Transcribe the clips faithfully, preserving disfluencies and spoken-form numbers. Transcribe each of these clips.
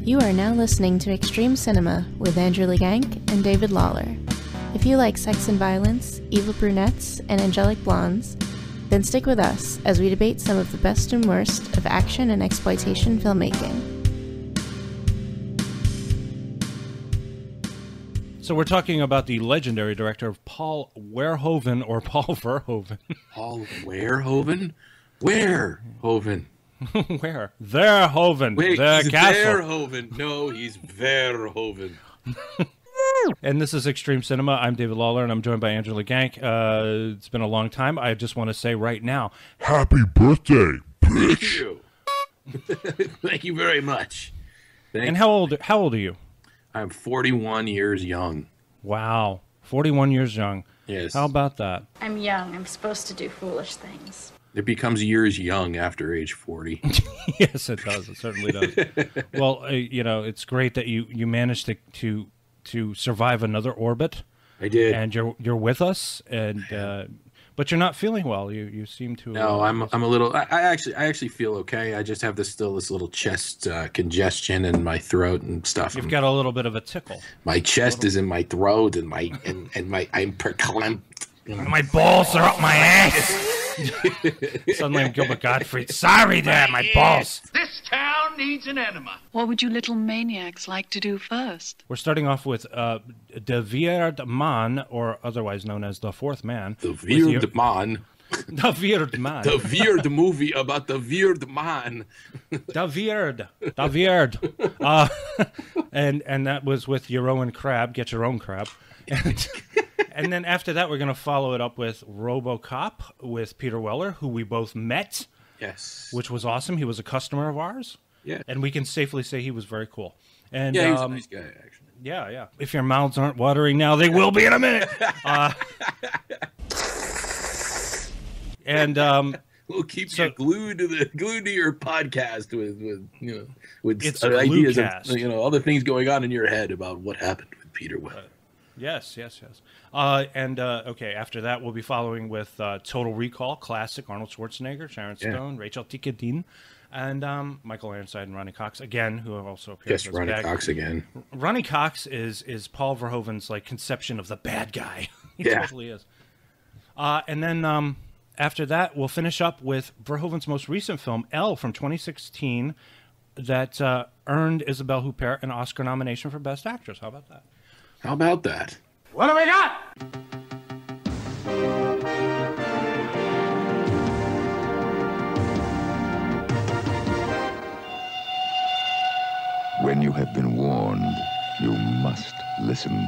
You are now listening to Extreme Cinema with Andrew Legank and David Lawler. If you like sex and violence, evil brunettes, and angelic blondes, then stick with us as we debate some of the best and worst of action and exploitation filmmaking. So we're talking about the legendary director of Paul Verhoeven, or Paul Verhoeven. Paul Verhoeven? Verhoeven. Where? Verhoeven. Wait, the he's castle. Verhoeven. No, he's Verhoeven. And this is Extreme Cinema. I'm David Lawler, and I'm joined by Andrew Legank. Uh, it's been a long time. I just want to say right now, happy birthday, bitch. Thank you. Thank you very much. Thank and how old? How old are you? I'm forty-one years young. Wow, forty-one years young. Yes. How about that? I'm young. I'm supposed to do foolish things. It becomes years young after age forty. Yes, it does. It certainly does. Well, uh, you know, it's great that you you managed to to to survive another orbit. I did, and you're you're with us, and uh, but you're not feeling well. You you seem to. No, uh, I'm I'm a little. I, I actually I actually feel okay. I just have this still this little chest uh, congestion in my throat and stuff. You've I'm, got a little bit of a tickle. My chest is in my throat, and my and, and my I'm perclamped. My balls are up my ass. Suddenly I'm Gilbert Gottfried. Sorry there, my balls. This town needs an enema. What would you little maniacs like to do first? We're starting off with uh, De Weird Man, or otherwise known as The Fourth Man. The Weird Man. The Weird Man. The Weird movie about the Weird Man. The Weird. The Weird. Uh, and, and that was with Jeroen Krabbe. Get your own crab. And, and then after that, we're going to follow it up with Robocop with Peter Weller, who we both met. Yes. Which was awesome. He was a customer of ours. Yeah. And we can safely say he was very cool. And, yeah, he was um, a nice guy, actually. Yeah, yeah. If your mouths aren't watering now, they will be in a minute. Uh, and um, we'll keep so, you glued to the glued to your podcast with with you know with it's uh, ideas cast. of you know all the things going on in your head about what happened with Peter Weller. Uh, Yes, yes, yes. Uh, and, uh, okay, after that, we'll be following with uh, Total Recall, classic, Arnold Schwarzenegger, Sharon Stone, yeah. Rachel Ticotin, and um, Michael Ironside and Ronnie Cox, again, who have also appeared. Yes, Ronnie bad. Cox again. Ronnie Cox is is Paul Verhoeven's, like, conception of the bad guy. He yeah. totally is. Uh, and then um, after that, we'll finish up with Verhoeven's most recent film, Elle, from twenty sixteen, that uh, earned Isabelle Huppert an Oscar nomination for Best Actress. How about that? How about that? What do we got? When you have been warned, you must listen.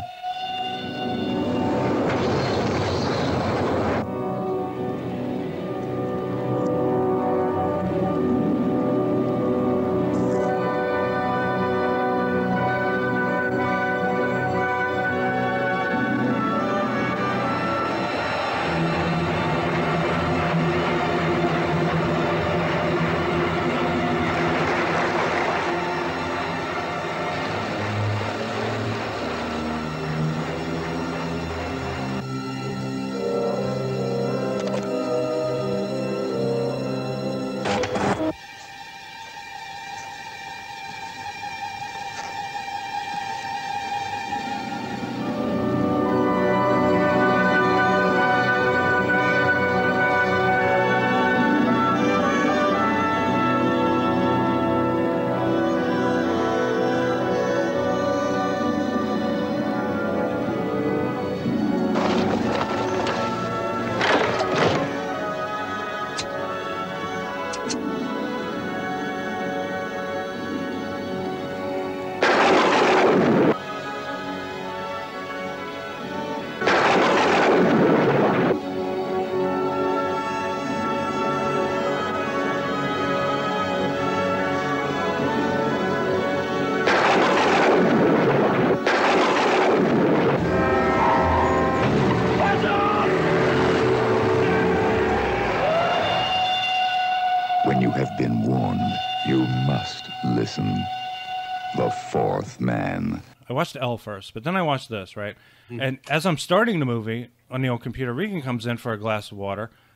When you have been warned, you must listen. The Fourth Man. I watched Elle first, but then I watched this, right? Mm. And as I'm starting the movie, on the old computer, Regan comes in for a glass of water,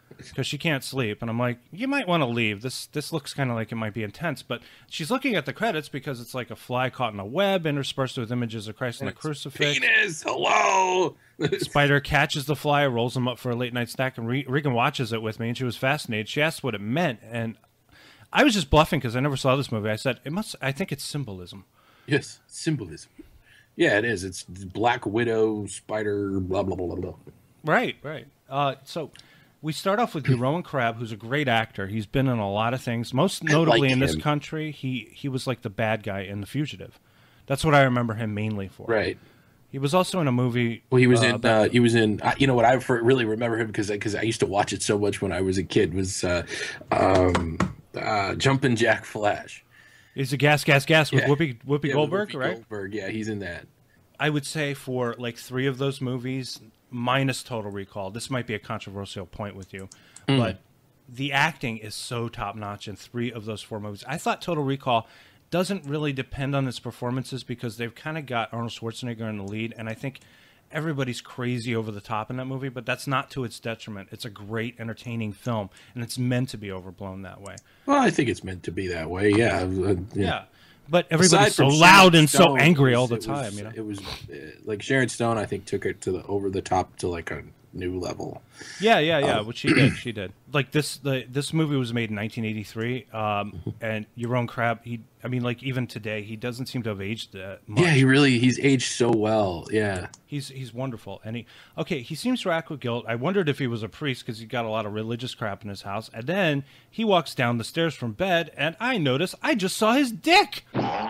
because she can't sleep. And I'm like, you might want to leave. This this looks kind of like it might be intense. But she's looking at the credits because it's like a fly caught in a web interspersed with images of Christ and a crucifix. Penis, hello. Spider catches the fly, rolls him up for a late night snack, and Re- Regan watches it with me, and she was fascinated. She asked what it meant, and I was just bluffing because I never saw this movie. I said, it must. I think it's symbolism. Yes, symbolism. Yeah, it is. It's Black Widow, Spider, blah, blah, blah, blah, blah. Right, right. Uh, so we start off with Jeroen Krabbe, who's a great actor. He's been in a lot of things. Most notably like in this him. country, he, he was like the bad guy in The Fugitive. That's what I remember him mainly for. Right. He was also in a movie. Well, he was uh, in. Uh, he was in. Uh, you know what? I for, really remember him because because I, I used to watch it so much when I was a kid. Was uh, um, uh, Jumpin' Jack Flash. He's a gas, gas, gas with Yeah. Whoopi, Whoopi Yeah, Goldberg, Whoopi right? Goldberg. Yeah, he's in that. I would say for like three of those movies, minus Total Recall, this might be a controversial point with you, Mm. but the acting is so top notch in three of those four movies. I thought Total Recall doesn't really depend on its performances because they've kind of got Arnold Schwarzenegger in the lead, and I think everybody's crazy over the top in that movie, but that's not to its detriment. It's a great, entertaining film, and it's meant to be overblown that way. Well, I think it's meant to be that way. Yeah. Uh, yeah. Yeah. But everybody's Aside so from loud Sharon and so Stone, angry it all was- the it time, was, you know? It was uh, like Sharon Stone, I think, took it to the over the top to like a new level. Yeah, yeah, yeah. Um, What she did, she did. Like this, the this movie was made in nineteen eighty-three, um, and Jeroen Krabbe. He, I mean, like even today, he doesn't seem to have aged that much. Yeah, he really he's aged so well. Yeah. He's he's wonderful, and he okay. He seems to act with guilt. I wondered if he was a priest because he got a lot of religious crap in his house. And then he walks down the stairs from bed, and I notice I just saw his dick.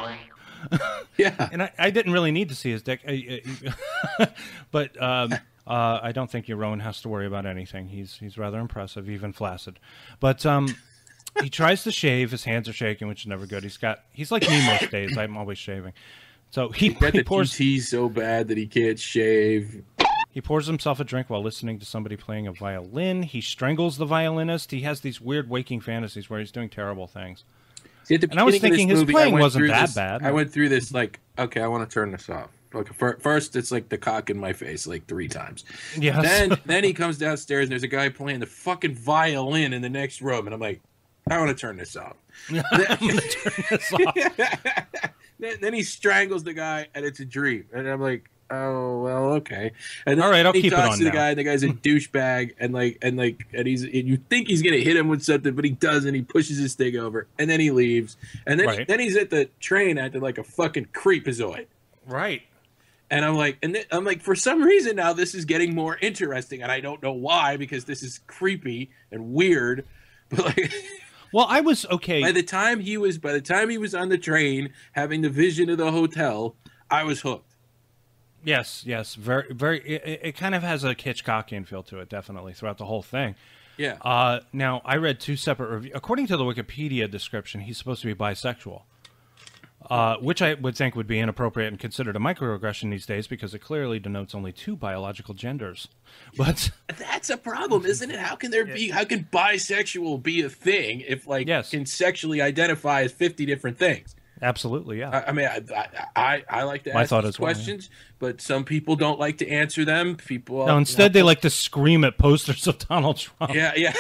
Yeah. And I, I didn't really need to see his dick, I- I- but um, uh, I don't think Jeroen has to worry about anything. He's he's rather impressive, even flaccid. But um, he tries to shave. His hands are shaking, which is never good. He's got he's like me most days. I'm always shaving. So he, He's got he the pours T T so bad that he can't shave. he pours himself a drink while listening to somebody playing a violin. He strangles the violinist. He has these weird waking fantasies where he's doing terrible things. See, at the And I was beginning of thinking this his movie, playing I went wasn't through that this- bad. I went through this like, okay, I want to turn this off. Okay, fir- first it's like the cock in my face like three times. Yes. Then then he comes downstairs and there's a guy playing the fucking violin in the next room, and I'm like, I want to turn this off. I'm gonna turn this off. then, then he strangles the guy, and it's a dream, and I'm like, oh well, okay. And then All right, I'll he keep it talks on to the now. guy, and the guy's a douchebag, and like, and like, and he's, and you think he's gonna hit him with something, but he doesn't. He pushes his thing over, and then he leaves, and then Right. then he's at the train acting like a fucking creepazoid. Right. And I'm like, and then, I'm like, for some reason now this is getting more interesting, and I don't know why, because this is creepy and weird. But like, Well, I was okay. by the time he was, by the time he was on the train having the vision of the hotel, I was hooked. Yes, yes, very, very. It, it kind of has a Hitchcockian feel to it, definitely, throughout the whole thing. Yeah. Uh, now, I read two separate reviews. According to the Wikipedia description, he's supposed to be bisexual, uh, which I would think would be inappropriate and considered a microaggression these days because it clearly denotes only two biological genders. But That's a problem, isn't it? How can there be? How can bisexual be a thing if like Yes. can sexually identify as fifty different things? absolutely, yeah. I, I mean, I, I I I like to My ask thought these as well, yeah. questions, but some people don't like to answer them. People. no, instead, they like to scream at posters of Donald Trump. Yeah, yeah.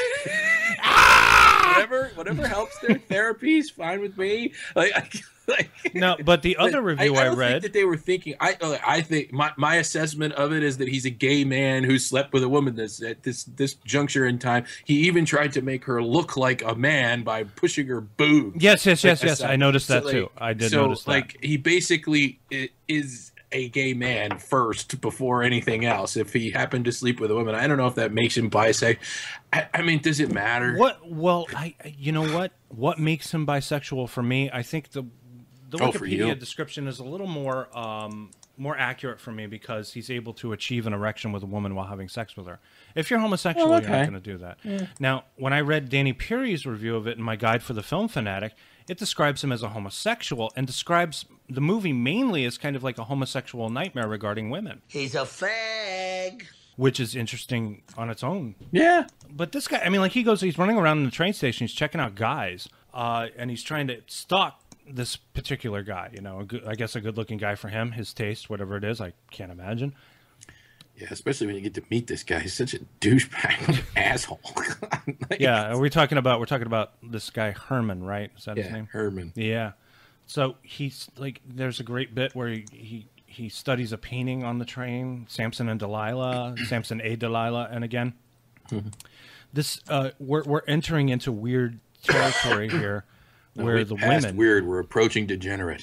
whatever, whatever helps their therapy is fine with me. Like, I, like No, but the other review I, I, don't read. think that they were thinking. I, uh, I think my, my assessment of it is that he's a gay man who slept with a woman. This at this this juncture in time, he even tried to make her look like a man by pushing her boobs. Yes, yes, yes, Like, yes. aside- I noticed so, that like, too. I did so, notice that. like, he basically i- is a gay man first before anything else. If he happened to sleep with a woman, I don't know if that makes him bisexual. I, I mean, does it matter? What? Well, I. You know what? What makes him bisexual for me? I think the the Oh, for you. Wikipedia description is a little more um, more accurate for me because he's able to achieve an erection with a woman while having sex with her. If you're homosexual, Oh, you're not okay. going to do that. Now, when I read Danny Peary's review of it in my guide for the film fanatic, it describes him as a homosexual and describes the movie mainly as kind of like a homosexual nightmare regarding women, He's a fag. which is interesting on its own. Yeah. But this guy, I mean, like he goes, he's running around in the train station, he's checking out guys, uh, and he's trying to stalk this particular guy. You know, a good, I guess a good-looking guy for him, his taste, whatever it is, I can't imagine. Yeah, especially when you get to meet this guy. He's such a douchebag asshole. Like, Yeah, are we talking about we're talking about this guy Herman, right? Is that yeah, his name? Herman. Yeah. So he's like, there's a great bit where he, he he studies a painting on the train, Samson and Delilah, Samson a Delilah, and again, mm-hmm. this uh, we're we're entering into weird territory here, no, where the women weird. We're approaching degenerate.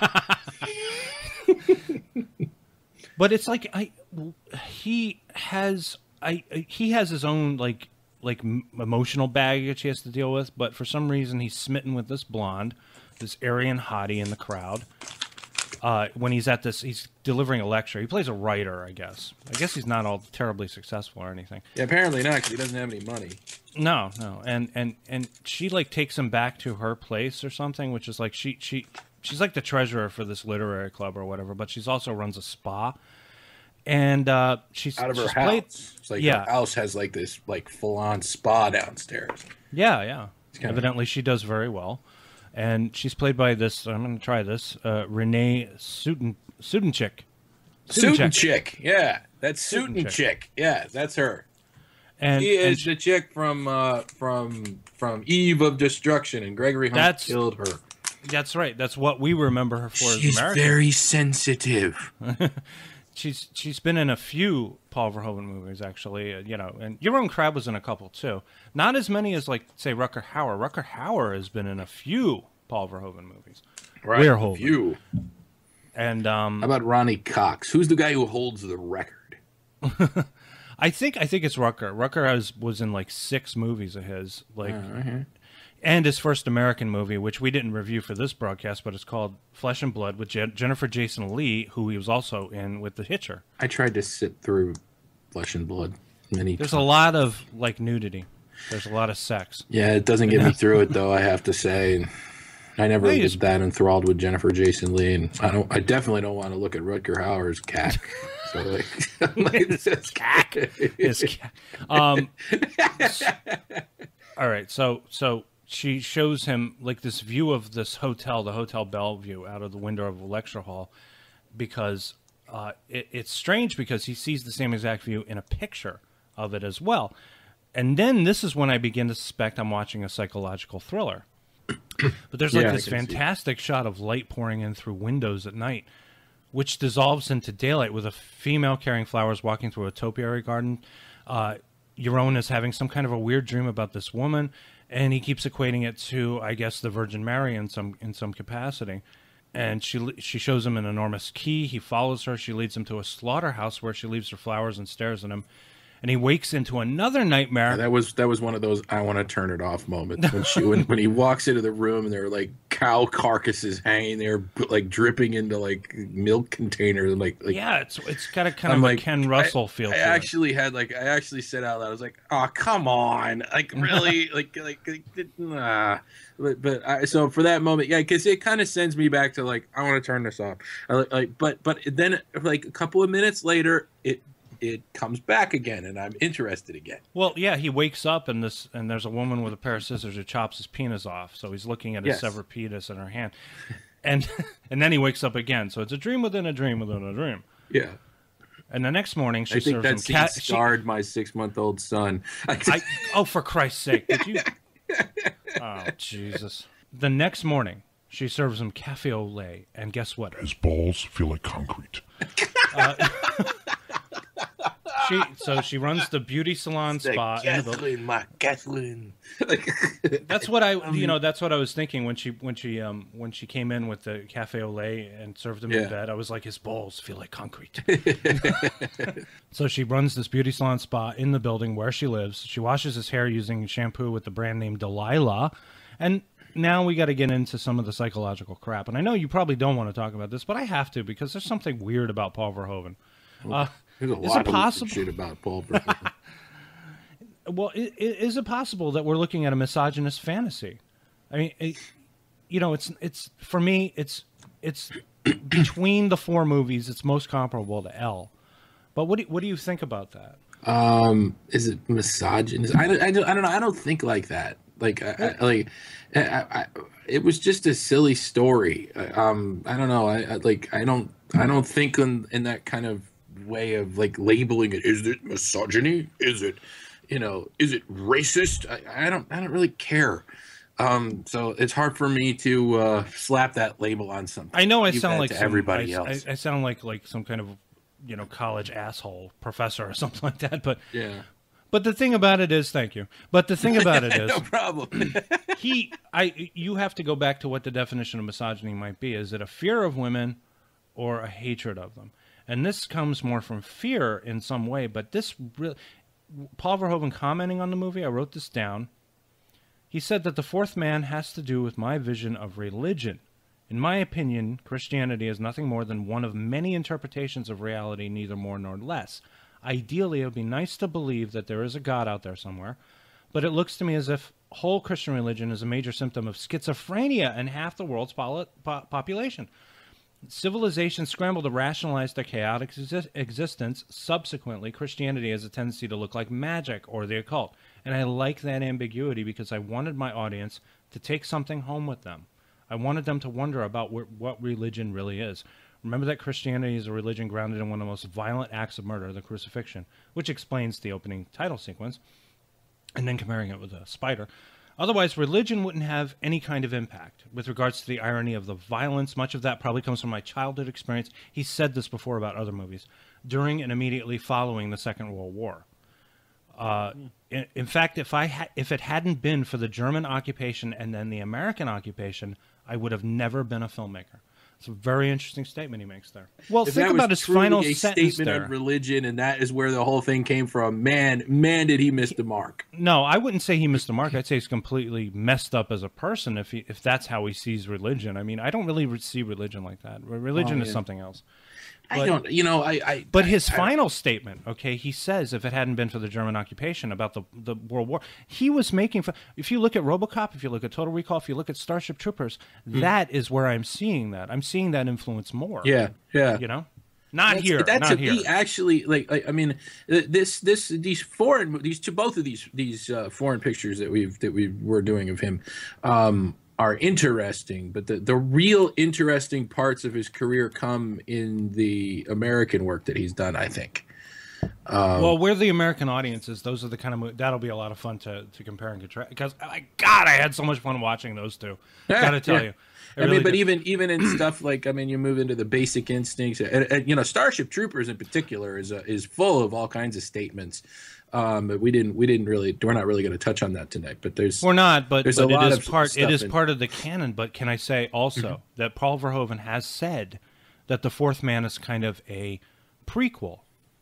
But it's like I he has I he has his own like like emotional baggage he has to deal with, but for some reason he's smitten with this blonde, this Aryan hottie in the crowd. Uh, when he's at this, he's delivering a lecture. He plays a writer, I guess. I guess he's not all terribly successful or anything. Yeah, apparently not, because he doesn't have any money. No, no, and and and she like takes him back to her place or something, which is like she she she's like the treasurer for this literary club or whatever, but she's also runs a spa, and uh, she's out of her she's house. Played, it's like yeah. her house has like this like full on spa downstairs. Yeah, yeah. Evidently, of... she does very well. And she's played by this, I'm going to try this, uh, Renee Suden, Sudenchik. Sudenchik, yeah. That's Sudenchik. Yeah, that's her. And she and is she, the chick from uh, from from Eve of Destruction, and Gregory Hunt killed her. That's right. That's what we remember her for She's as American. very sensitive. she's She's been in a few Paul Verhoeven movies, actually, uh, you know, and Jeroen Krabbe was in a couple, too. Not as many as, like, say, Rutger Hauer. Rutger Hauer has been in a few Paul Verhoeven movies. Right, Verhoeven. a few. And, um... How about Ronnie Cox? Who's the guy who holds the record? I think I think it's Rutger. Rutger has, was in, like, six movies of his, like... Uh-huh. And his first American movie, which we didn't review for this broadcast, but it's called Flesh and Blood with Je- Jennifer Jason Leigh, who he was also in with The Hitcher. I tried to sit through Flesh and Blood many There's times. a lot of, like, nudity. There's a lot of sex. Yeah, it doesn't get me through it, though, I have to say. I never Hey, was just... that enthralled with Jennifer Jason Leigh, and I don't. I definitely don't want to look at Rutger Hauer's cack. So, like, like his cack. His cack. Um, all right, so so... she shows him like this view of this hotel, the Hotel Bellevue, out of the window of the lecture hall, because uh, it, it's strange because he sees the same exact view in a picture of it as well. And then this is when I begin to suspect I'm watching a psychological thriller. But there's like yeah, this fantastic shot of light pouring in through windows at night, which dissolves into daylight with a female carrying flowers walking through a topiary garden. Uh, Jeroen is having some kind of a weird dream about this woman, and he keeps equating it to, I guess, the Virgin Mary in some in some capacity. And she she shows him an enormous key. He follows her. She leads him to a slaughterhouse where she leaves her flowers and stares at him. And he wakes into another nightmare. Yeah, that was that was one of those I want to turn it off moments when she when, when he walks into the room and there are like cow carcasses hanging there, like dripping into like milk containers. Like, like yeah, it's it's got a kind I'm of like, a Ken Russell I, feel. I to actually it. had like I actually said out loud, I was like, oh come on, like really, like like, like nah. But but I, so for that moment, yeah, because it kind of sends me back to like I want to turn this off. I, like, like but but then like a couple of minutes later, it. it comes back again, and I'm interested again. Well, yeah, he wakes up and this, and there's a woman with a pair of scissors who chops his penis off. So he's looking at his Yes. severed penis in her hand, and and then he wakes up again. So it's a dream within a dream within a dream. Yeah. And the next morning, she I think serves that him scene cat. scarred my six-month-old son. I, oh, for Christ's sake! Did you? Oh, Jesus! The next morning, she serves him cafe au lait, and guess what? His balls feel like concrete. Uh, She so she runs the beauty salon spa. Kathleen, my Kathleen. That's what I you know that's what I was thinking when she when she um when she came in with the cafe au lait and served him Yeah. in bed. I was like, his balls feel like concrete. So she runs this beauty salon spa in the building where she lives. She washes his hair using shampoo with the brand name Delilah, and now we got to get into some of the psychological crap. And I know you probably don't want to talk about this, but I have to because there's something weird about Paul Verhoeven. Uh, There's a is lot it of possible? shit about Paul Verhoeven. Well, i- i- is it possible that we're looking at a misogynist fantasy? I mean, it, you know, it's it's for me, it's it's between the four movies, it's most comparable to L. But what do, what do you think about that? Um, is it misogynist? I, don't- I, don't- I don't know. I don't think like that. Like, I, I, like, I, I, it was just a silly story. Um, I don't know. I, I like. I don't. I don't think in, in that kind of way of like labeling it. Is it misogyny? Is it, you know, is it racist? I, I don't, I don't really care. Um, so it's hard for me to uh, slap that label on something. I know I Give sound that like to some, everybody I, else. I, I sound like like some kind of, you know, college asshole professor or something like that. But yeah. But the thing about it is, thank you. But the thing about it is, no problem. he, I, you have to go back to what the definition of misogyny might be. Is it a fear of women, or a hatred of them? And this comes more from fear in some way. But this really, Paul Verhoeven commenting on the movie, I wrote this down. He said that the fourth man has to do with my vision of religion. In my opinion, Christianity is nothing more than one of many interpretations of reality, neither more nor less. Ideally, it would be nice to believe that there is a God out there somewhere, but it looks to me as if whole Christian religion is a major symptom of schizophrenia in half the world's po po population. Civilization scrambled to rationalize their chaotic exi existence. Subsequently, Christianity has a tendency to look like magic or the occult. And I like that ambiguity because I wanted my audience to take something home with them. I wanted them to wonder about wh what religion really is. Remember that Christianity is a religion grounded in one of the most violent acts of murder, the crucifixion, which explains the opening title sequence, and then comparing it with a spider. Otherwise, religion wouldn't have any kind of impact. With regards to the irony of the violence, much of that probably comes from my childhood experience. He said this before about other movies, during and immediately following the Second World War. Uh, in, in fact, if I ha if it hadn't been for the German occupation and then the American occupation, I would have never been a filmmaker. It's a very interesting statement he makes there. Well, if think that about was his truly final a sentence statement there. of religion, and that is where the whole thing came from. Man, man, did he miss the mark? No, I wouldn't say he missed the mark. I'd say he's completely messed up as a person if he, if that's how he sees religion. I mean, I don't really re see religion like that. Religion Oh, is yeah. something else. I But- don't, you know, I. I But his I, final statement, okay, he says if it hadn't been for the German occupation about the, the World War, he was making, fun. If you look at Robocop, if you look at Total Recall, if you look at Starship Troopers, Hmm. that is where I'm seeing that. I'm seeing that influence more. Yeah, yeah. You know? Not That's, here, That not to here. me actually, like, like, I mean, th- this, this, these foreign, these two, both of these, these uh, foreign pictures that we've that we were doing of him, um, are interesting. But the the real interesting parts of his career come in the American work that he's done, I think. Um, Well, we're the American audiences. Those are the kind of mo- that'll be a lot of fun to, to compare and contrast. Because, my God, I had so much fun watching those two. Got to tell yeah. you. I really mean, but did. even even in stuff like, I mean, you move into the basic instincts, and, and you know, Starship Troopers in particular is uh, is full of all kinds of statements. Um, but we didn't we didn't really we're not really going to touch on that tonight. But there's We're not, but, there's but a lot it is of part. It stuff is in- part of the canon. But can I say also Mm-hmm. that Paul Verhoeven has said that the Fourth Man is kind of a prequel,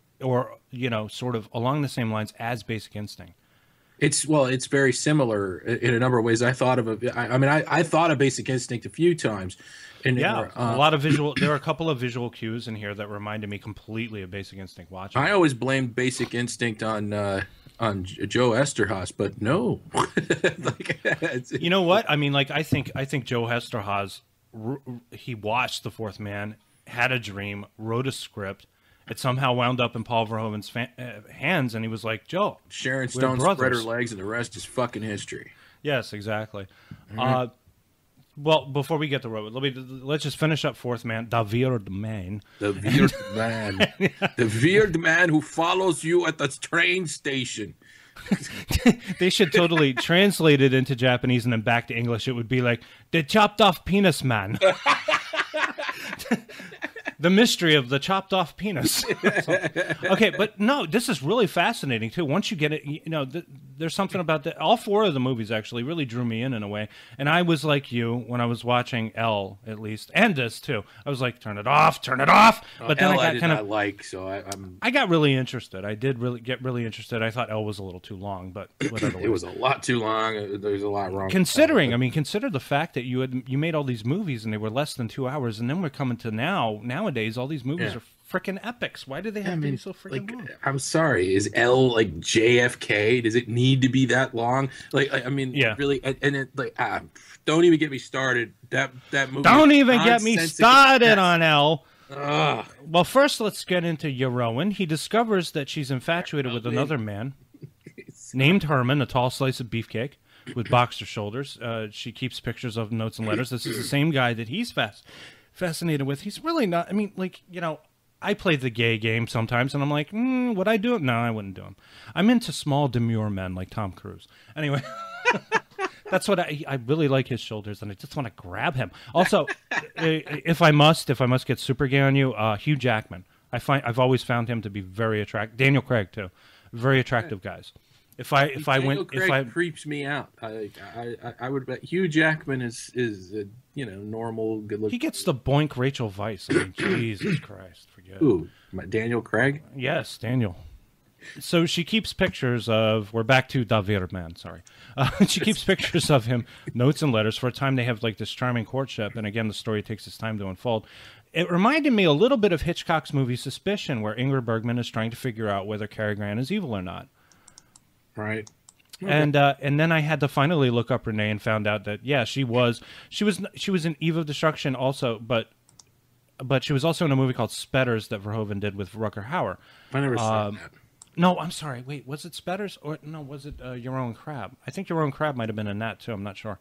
or you know, sort of along the same lines as Basic Instinct. It's well, it's very similar in a number of ways. I thought of it. I, I mean, I, I thought of Basic Instinct a few times. And Yeah, uh, a lot of visual. There are a couple of visual cues in here that reminded me completely of Basic Instinct watching. I always blamed Basic Instinct on uh, on J- Joe Esterhaas, but no. Like, it's- You know what? I mean, like I think I think Joe Esterhaas, r- r- he watched The Fourth Man, had a dream, wrote a script. It somehow wound up in Paul Verhoeven's fa uh, hands, and he was like, "Joe, Sharon we're Stone spread her brothers." legs, and the rest is fucking history. Yes, exactly. Mm-hmm. Uh, well, before we get to Robot, let me let's just finish up Fourth Man, the Weird Man. The weird man, the weird man who follows you at the train station. They should totally translate it into Japanese and then back to English. It would be like the chopped off penis man. The mystery of the chopped off penis. So, okay, but no, this is really fascinating too. Once you get it, you know, th there's something about that. All four of the movies actually really drew me in in a way. And I was like you when I was watching L, at least, and this too. I was like, turn it off, turn it off. But then L, I got did kind not of like, so I, I'm. I got really interested. I did really get really interested. I thought L was a little too long, but whatever. It was a lot too long. Uh, There's a lot wrong. Considering, I mean, consider the fact that you had you made all these movies and they were less than two hours, and then we're coming to now. Nowadays, all these movies Yeah. are freaking epics. Why do they have I to mean, be so freaking like, long? I'm sorry. Is L like J F K? Does it need to be that long? Like, I, I mean, Yeah. really. And, and it, like, ah, don't even get me started. That that movie. Don't is even get me nonsensical. started on L. Ugh. Well, first, let's get into Jeroen. He discovers that she's infatuated with another man named Herman, a tall slice of beefcake with boxer shoulders. Uh, she keeps pictures of notes and letters. This is the same guy that he's fast, fascinated with. He's really not. I mean, like, you know, I play the gay game sometimes, and I'm like, mm, would I do it? No, I wouldn't do him. I'm into small, demure men like Tom Cruise. Anyway, that's what I, I really like his shoulders, and I just want to grab him. Also, if I must, if I must get super gay on you, uh, Hugh Jackman. I find I've always found him to be very attractive. Daniel Craig too, very attractive guys. If I if I Daniel went Craig if I creeps me out. I I I, I would bet Hugh Jackman is is a, you know, normal, good looking. He gets the boink Rachel Weisz. I mean, Jesus Christ, forget. Ooh, my Daniel Craig. Yes, Daniel. So she keeps pictures of. We're back to David Man. Sorry, uh, she keeps pictures of him, notes and letters. For a time, they have like this charming courtship, and again, the story takes its time to unfold. It reminded me a little bit of Hitchcock's movie Suspicion, where Ingrid Bergman is trying to figure out whether Cary Grant is evil or not. Right. Okay. And uh, and then I had to finally look up Renee and found out that yeah, she was she was she was in Eve of Destruction also, but but she was also in a movie called Spetters that Verhoeven did with Rutger Hauer. I never saw um, that. No, I'm sorry. Wait, was it Spetters or no? Was it uh, Jeroen Krabbe? I think Jeroen Krabbe might have been in that too. I'm not sure.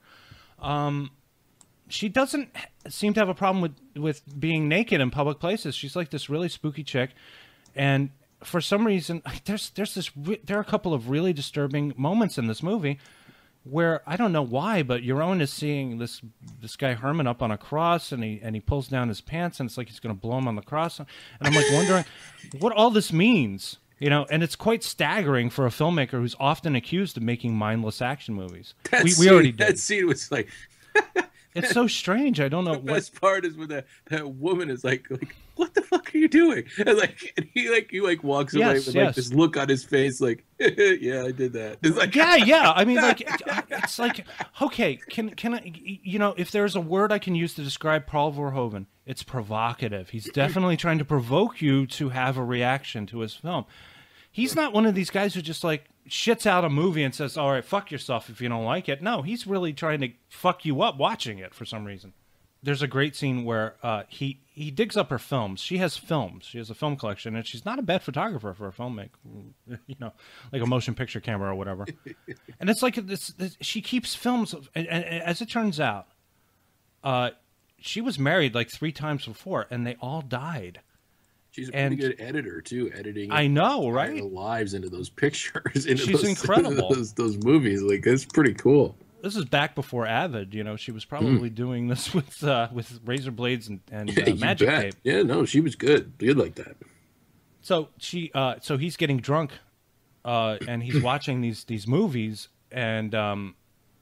Um, she doesn't seem to have a problem with with being naked in public places. She's like this really spooky chick, and for some reason, there's there's this there are a couple of really disturbing moments in this movie where I don't know why, but Jeroen is seeing this this guy Herman up on a cross, and he and he pulls down his pants, and it's like he's going to blow him on the cross, and I'm like wondering what all this means, you know. And it's quite staggering for a filmmaker who's often accused of making mindless action movies. That we scene, we already did. That scene was like. It's so strange. I don't know. The what... best part is when that, that woman is like, like, what the fuck are you doing? And like, and he like, he like walks away yes, with yes. like this look on his face, like, yeah, I did that. It's like, yeah, yeah. I mean, like, it's like, okay, can can I, you know, if there's a word I can use to describe Paul Verhoeven, it's provocative. He's definitely trying to provoke you to have a reaction to his film. He's not one of these guys who just like shits out a movie and says, all right, fuck yourself if you don't like it. No, he's really trying to fuck you up watching it for some reason. There's a great scene where uh, he, he digs up her films. She has films. She has a film collection, and she's not a bad photographer for a filmmaker, you know, like a motion picture camera or whatever. And it's like this, this she keeps films, of, and, and as it turns out, uh, she was married like three times before, and they all died. She's a pretty and good editor too, editing. I know, right? Lives into those pictures. Into She's those, incredible. Those, those movies, like that's pretty cool. This is back before Avid. You know, she was probably mm. doing this with uh, with razor blades and, and yeah, uh, magic bet. tape. Yeah, no, she was good. Good like that. So she, uh, so he's getting drunk, uh, and he's watching these these movies, and um,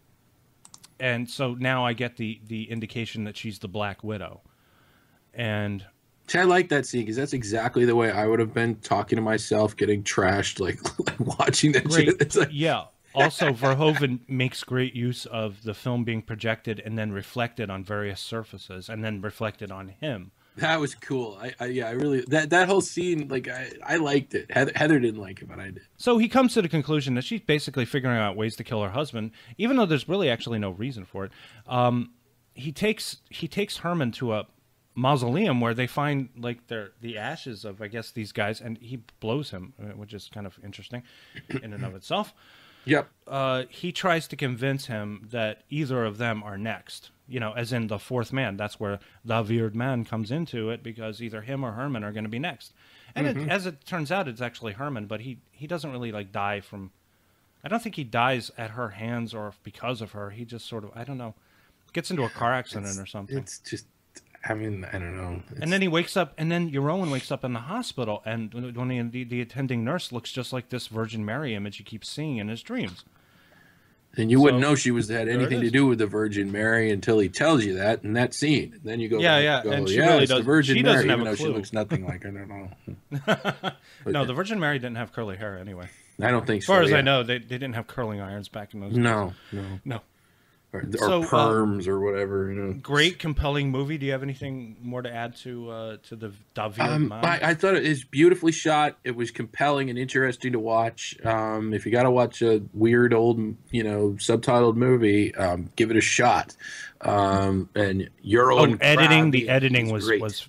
and so now I get the the indication that she's the Black Widow, and. See, I like that scene because that's exactly the way I would have been talking to myself, getting trashed, like, like watching that great. shit. It's like... Yeah. Also, Verhoeven makes great use of the film being projected and then reflected on various surfaces and then reflected on him. That was cool. I, I yeah, I really that that whole scene, like, I, I liked it. Heather, Heather didn't like it, but I did. So he comes to the conclusion that she's basically figuring out ways to kill her husband, even though there's really actually no reason for it. Um, he takes he takes Herman to a mausoleum where they find like their the ashes of I guess these guys, and he blows him, which is kind of interesting in and of itself. Yep. Uh, he tries to convince him that either of them are next. You know, as in the fourth man. That's where the weird man comes into it, because either him or Herman are going to be next. And mm-hmm. it, as it turns out, it's actually Herman, but he he doesn't really like die from. I don't think he dies at her hands or because of her. He just sort of I don't know, gets into a car accident it's, or something. It's just. I mean, I don't know. It's... And then he wakes up, and then Jeroen wakes up in the hospital, and when he, the, the attending nurse looks just like this Virgin Mary image he keeps seeing in his dreams. And you so, wouldn't know she was had anything to do with the Virgin Mary until he tells you that in that scene. And then you go, yeah, like, yeah, go, and she yeah, really it's does. The Virgin she Mary, doesn't have even a though clue. she looks nothing like her. I don't know. No, the Virgin Mary didn't have curly hair anyway. I don't think as so. As far as yeah. I know, they they didn't have curling irons back in those days. No, no, no. Or, or so, perms uh, or whatever, you know. Great, compelling movie. Do you have anything more to add to uh, to the David um, Man? I, I thought it was beautifully shot. It was compelling and interesting to watch. Um, if you got to watch a weird old, you know, subtitled movie, um, give it a shot. Um, and your oh, own editing. Krabbe The editing was was, was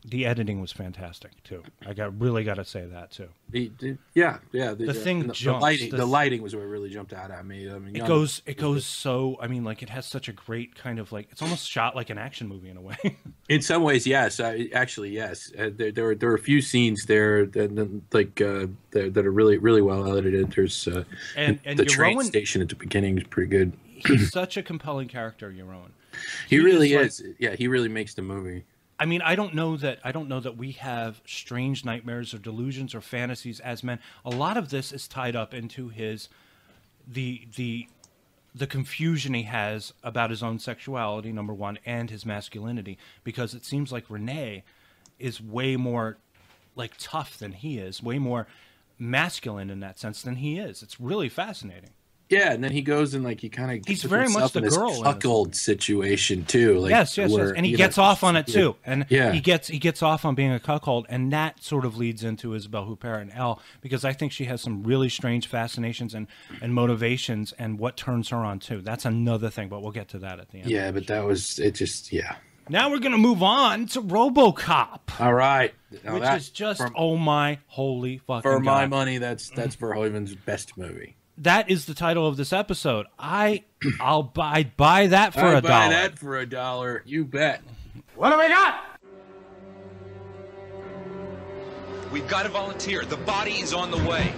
the editing was fantastic too. I got really got to say that too. The, the, yeah, yeah. The, the thing the, jumps. The lighting, the, the lighting was what really jumped out at me. I mean, it goes, it goes so. I mean, like it has such a great kind of like it's almost shot like an action movie in a way. In some ways, yes. I, actually, yes. Uh, there, there were there were a few scenes there that, that like uh, that, that are really really well edited. There's uh, and, and the Jeroen, train station at the beginning is pretty good. He's such a compelling character, Jeroen. He, he really is. is. Like, yeah, he really makes the movie. I mean, I don't know that I don't know that we have strange nightmares or delusions or fantasies as men. A lot of this is tied up into his the the the confusion he has about his own sexuality, number one, and his masculinity, because it seems like Renee is way more like tough than he is, way more masculine in that sense than he is. It's really fascinating. Yeah, and then he goes and like he kind of he's very much the in girl this cuckold situation too. Like, yes, yes, where, yes, and he gets know, off on it too. And yeah. he gets he gets off on being a cuckold, and that sort of leads into Isabelle Huppert and Elle, because I think she has some really strange fascinations and and motivations, and what turns her on too. That's another thing, but we'll get to that at the end. Yeah, but that was it. Just yeah. Now we're gonna move on to Robocop. All right, now which that, is just for, oh my holy fucking for my God. money, that's that's Verhoeven's best movie. That is the title of this episode. I, I'll buy buy that for I'd a buy dollar. that for a dollar. You bet. What do we got? We've got a volunteer. The body is on the way.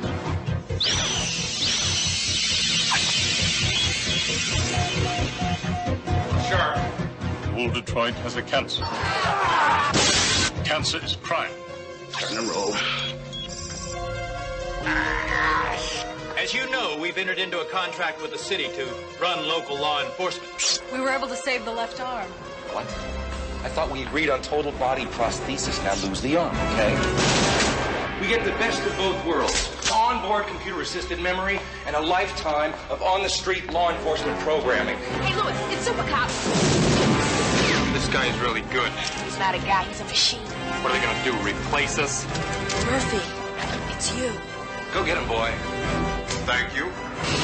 Sure. Wounded joint has a cancer. Cancer is crime. Turn and roll. As you know, we've entered into a contract with the city to run local law enforcement. We were able to save the left arm. What? I thought we agreed on total body prosthesis. Now lose the arm, okay? We get the best of both worlds. Onboard computer-assisted memory and a lifetime of on-the-street law enforcement programming. Hey, Louis, it's Supercop. This guy is really good. He's not a guy, he's a machine. What are they going to do, replace us? Murphy, it's you. Go get him, boy. Thank you.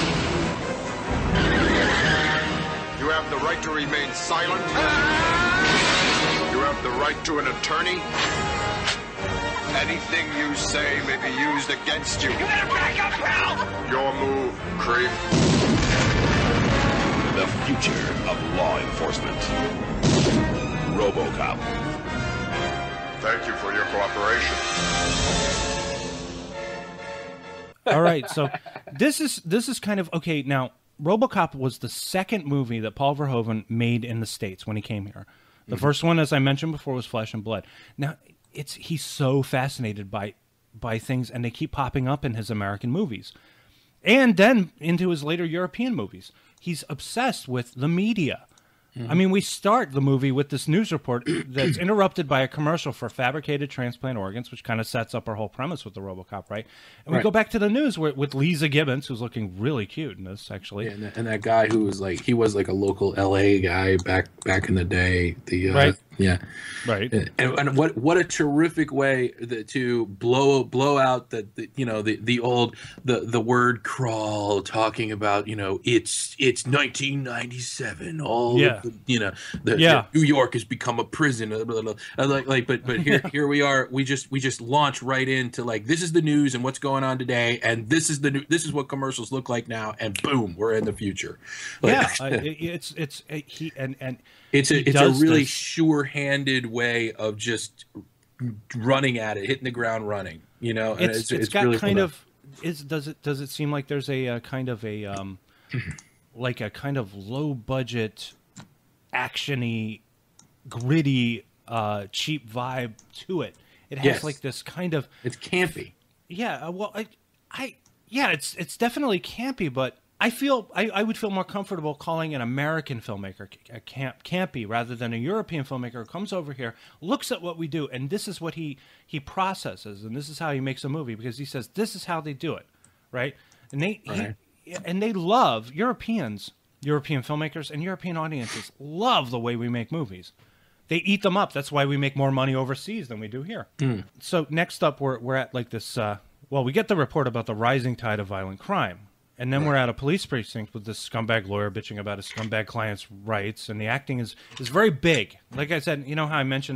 You have the right to remain silent. You have the right to an attorney. Anything you say may be used against you. You better back up, pal! Your move, creep. The future of law enforcement. Robocop. Thank you for your cooperation. All right, so this is this is kind of okay. Now, Robocop was the second movie that Paul Verhoeven made in the States when he came here. The mm-hmm. first one, as I mentioned before, was Flesh and Blood. Now, it's he's so fascinated by by things, and they keep popping up in his American movies, and then into his later European movies. He's obsessed with the media. Mm-hmm. I mean, we start the movie with this news report that's interrupted by a commercial for fabricated transplant organs, which kind of sets up our whole premise with the Robocop, right? And we right. go back to the news where, with Lisa Gibbons, who's looking really cute in this, actually. Yeah, and, that, and that guy who was like, he was like a local L A guy back back in the day. The uh, right. Yeah. Right. And, and what what a terrific way to blow blow out the, the you know the the old the the word crawl, talking about, you know, it's it's nineteen ninety-seven, all yeah. the, you know the, yeah. the New York has become a prison, blah, blah, blah. like like but but here here we are, we just we just launch right into like, this is the news and what's going on today, and this is the new, this is what commercials look like now, and boom, we're in the future. Like, yeah, uh, it, it's it's it, he and and it's a it's a really this. sure-handed way of just running at it, hitting the ground running. You know, and it's it's, it's it's got really kind fun. of is does it does it seem like there's a, a kind of a um like a kind of low budget, actiony, gritty, uh, cheap vibe to it. It has Yes. like this kind of it's campy. Yeah, well, I, I, yeah, it's it's definitely campy, but I feel I, I would feel more comfortable calling an American filmmaker a camp campy rather than a European filmmaker who comes over here, looks at what we do, and this is what he he processes, and this is how he makes a movie, because he says this is how they do it, right? And they Right. He, and they love Europeans, European filmmakers, and European audiences love the way we make movies. They eat them up. That's why we make more money overseas than we do here. Mm. So next up, we're we're at like this. Uh, well, we get the report about the rising tide of violent crime. And then right. we're at a police precinct with this scumbag lawyer bitching about his scumbag client's rights, and the acting is, is very big. Like I said, you know how I mentioned how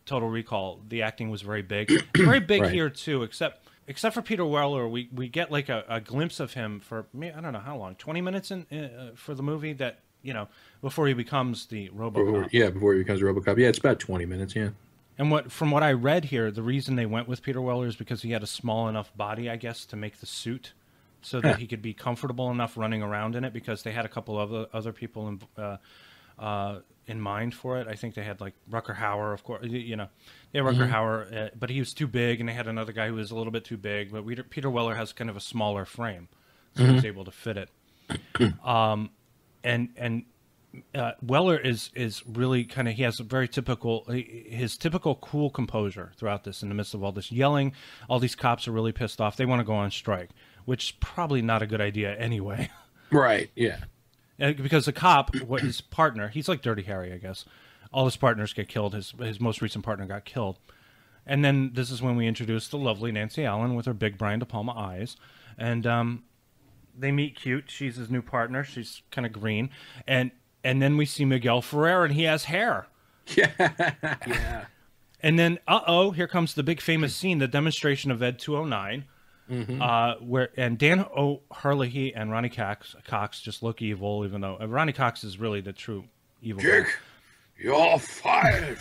Total Recall, the acting was very big. Very big Right. here, too, except except for Peter Weller. We, we get like a, a glimpse of him for, I don't know how long, twenty minutes in uh, for the movie that, you know, before he becomes the Robocop. Before, yeah, before he becomes Robocop. Yeah, it's about twenty minutes, yeah. And what from what I read here, the reason they went with Peter Weller is because he had a small enough body, I guess, to make the suit so that Huh. he could be comfortable enough running around in it, because they had a couple of other, other people in, uh, uh, in mind for it. I think they had, like, Rucker Hauer, of course, you know. They had Rucker Mhm. Hauer, uh, but he was too big, and they had another guy who was a little bit too big. But Peter, Peter Weller has kind of a smaller frame, so he was Mhm. able to fit it. um, and and uh, Weller is is really kind of, he has a very typical, his typical cool composure throughout this, in the midst of all this yelling. All these cops are really pissed off. They want to go on strike, which is probably not a good idea anyway. Right, yeah. Uh, because the cop, what his partner, he's like Dirty Harry, I guess. All his partners get killed. His his most recent partner got killed. And then this is when we introduce the lovely Nancy Allen with her big Brian De Palma eyes. And um, they meet cute. She's his new partner. She's kind of green. And and then we see Miguel Ferrer, and he has hair. Yeah, yeah. And then, uh-oh, here comes the big famous scene, the demonstration of Ed two oh nine. Mhm. Uh, where and Dan O'Herlihy and Ronnie Cox, Cox just look evil, even though uh, Ronnie Cox is really the true evil guy. Jake, you're fired.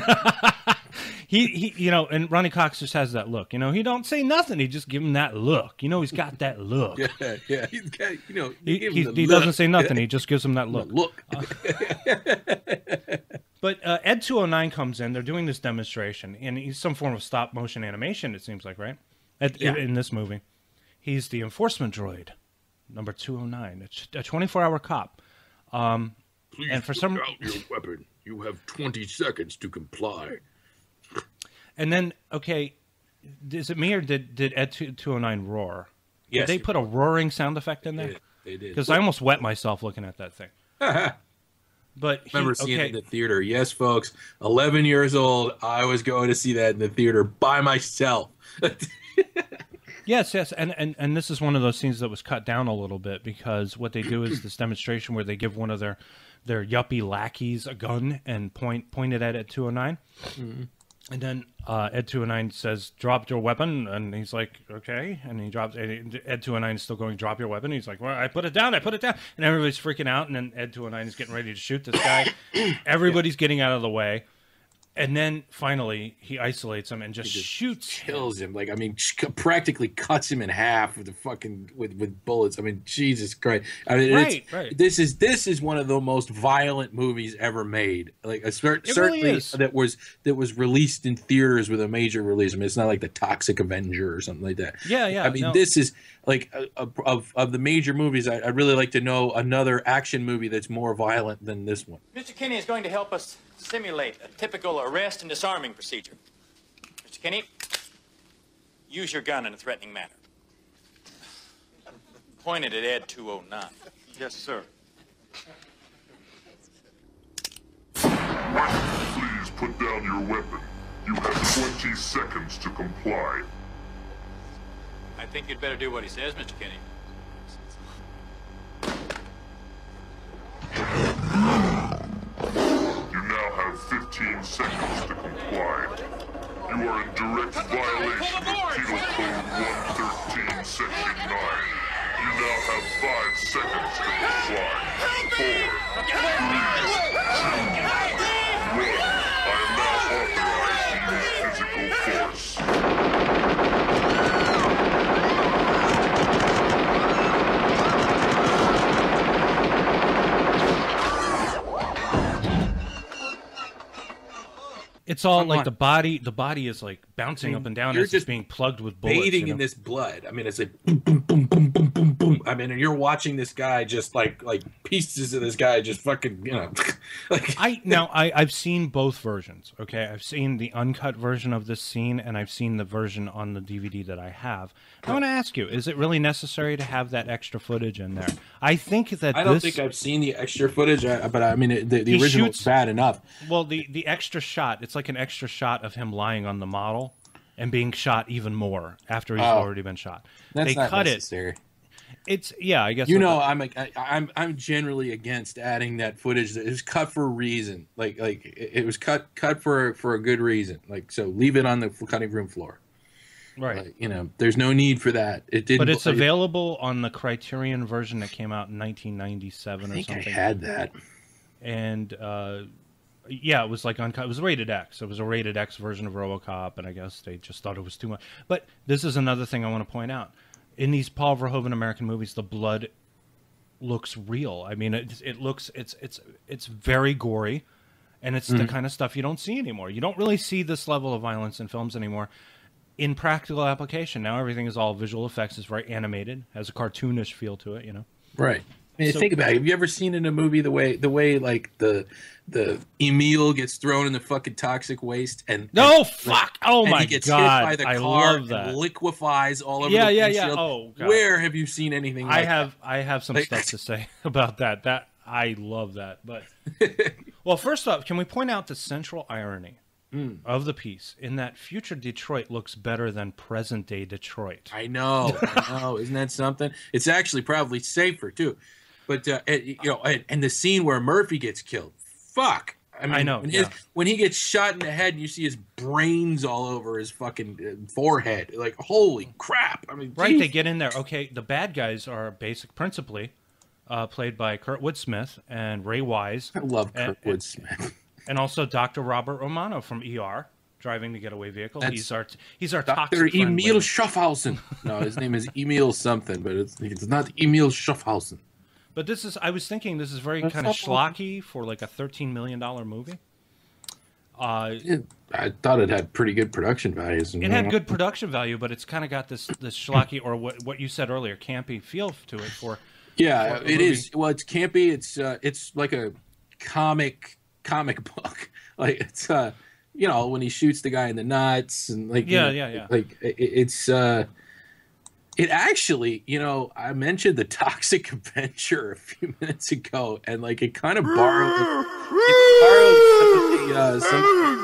he, he, you know, and Ronnie Cox just has that look. You know, he don't say nothing. He just give him that look. You know, he's got that look. Yeah, yeah. He's got, you know, He, you give he, him the he look. doesn't say nothing. He just gives him that look. Look. Uh, but uh, Ed two oh nine comes in. They're doing this demonstration, and he's some form of stop motion animation. It seems like, right? At, Yeah. in, in this movie, he's the enforcement droid, number two oh nine. It's a twenty-four hour cop. Um, Please and for put some, out your weapon. You have twenty seconds to comply. and then okay, is it me or did did Ed two oh nine roar? Yes, Did they he put a roaring sound effect in They there? did. They did. Because I almost wet myself looking at that thing. But he, remember seeing okay, it in the theater. Yes, folks. eleven years old. I was going to see that in the theater by myself. Yes, yes, and, and and this is one of those scenes that was cut down a little bit, because what they do is this demonstration where they give one of their their yuppie lackeys a gun and point point it at Ed two oh nine, Mm-hmm. and then uh, Ed two oh nine says, "Drop your weapon," and he's like, "Okay," and he drops. And Ed two oh nine is still going, "Drop your weapon." He's like, "Well, I put it down, I put it down," and everybody's freaking out, and then Ed two oh nine is getting ready to shoot this guy. Everybody's getting out of the way. And then finally, he isolates him and just, He just shoots, kills him. Like, I mean, practically cuts him in half with the fucking with, with bullets. I mean, Jesus Christ. I mean, Right, it's, right. This is this is one of the most violent movies ever made. Like, a, cer- It really certainly is. that was that was released in theaters with a major release. I mean, it's not like the Toxic Avenger or something like that. Yeah, yeah, I mean, no. this is like a, a, of of the major movies. I, I'd really like to know another action movie that's more violent than this one. Mister Kinney is going to help us simulate a typical arrest and disarming procedure. Mister Kinney, use your gun in a threatening manner. Point it at Ed two oh nine. Yes, sir. Please put down your weapon. You have twenty seconds to comply. I think you'd better do what he says, Mister Kinney. You now have fifteen seconds to comply. You are in direct violation of Penal Code one thirteen, Section nine. You now have five seconds to comply. Four, three, two, one. I am now authorized to use physical force. It's all Come like on. the body. The body is like bouncing I mean, up and down you're as it's just being plugged with bullets. Bathing you know? in this blood. I mean, it's like boom, boom, boom, boom, boom, boom, boom. I mean, and you're watching this guy just like like pieces of this guy just fucking, you know. like I now I I've seen both versions. Okay, I've seen the uncut version of this scene, and I've seen the version on the D V D that I have. I want to ask you: is it really necessary to have that extra footage in there? I think that I don't this, think I've seen the extra footage, I- but I mean, it- the, the He original shoots- is bad enough. Well, the the extra shot. It's like an extra shot of him lying on the model and being shot even more after he's Oh. already been shot. That's they not cut necessary. it. It's yeah, I guess you know the, I'm like I, I'm I'm generally against adding that footage that is cut for a reason. Like like it, it was cut cut for for a good reason. Like so, leave it on the cutting room floor. Right. Like, you know, there's no need for that. It didn't. But it's it, available on the Criterion version that came out in nineteen ninety-seven I think or something. I had that. And uh, yeah, it was like on. It was rated X. It was a rated X version of RoboCop, and I guess they just thought it was too much. But this is another thing I want to point out. In these Paul Verhoeven American movies, the blood looks real. I mean, it, it looks it's it's it's very gory, and it's mm-hmm. the kind of stuff you don't see anymore. You don't really see this level of violence in films anymore. In practical application, now everything is all visual effects. It's very animated, has a cartoonish feel to it. You know, right? I mean, so, think about it. Have you ever seen in a movie the way the way like the the Emil gets thrown in the fucking toxic waste and no and, fuck like, oh and my he gets god hit by the I car love that. And liquefies all over yeah the yeah windshield. yeah oh god. Where have you seen anything like I have that? I have some like, stuff to say about that. That I love that. But well, first off, can we point out the central irony mm. of the piece in that future Detroit looks better than present day Detroit? I know, I know. Isn't that something? It's actually probably safer too. But uh, you know, and, and the scene where Murphy gets killed, fuck. I mean, I know. When, yeah. his, when he gets shot in the head, and you see his brains all over his fucking uh, forehead. Like, holy crap! I mean, right? geez. They get in there. Okay, the bad guys are basic, principally uh, played by Kurtwood Smith and Ray Wise. I love and, Kurtwood and, Smith, and also Doctor Robert Romano from E R. Driving the getaway vehicle. That's he's our he's our Doctor Emil Schaffhausen. No, his name is Emil something, but it's it's not Emil Schaffhausen. But this is, I was thinking this is very That's kind of schlocky for like a thirteen million dollar movie. Uh, it, I thought it had pretty good production values. It had good production value, but it's kind of got this, this schlocky, or what what you said earlier, campy feel to it for. Yeah, for it is. Well, it's campy. It's uh, it's like a comic comic book. Like it's uh, you know, when he shoots the guy in the nuts and like yeah, you know, yeah, yeah. Like it, it's uh. It actually, you know, I mentioned the Toxic Avenger a few minutes ago, and like it kind of borrowed, it borrowed some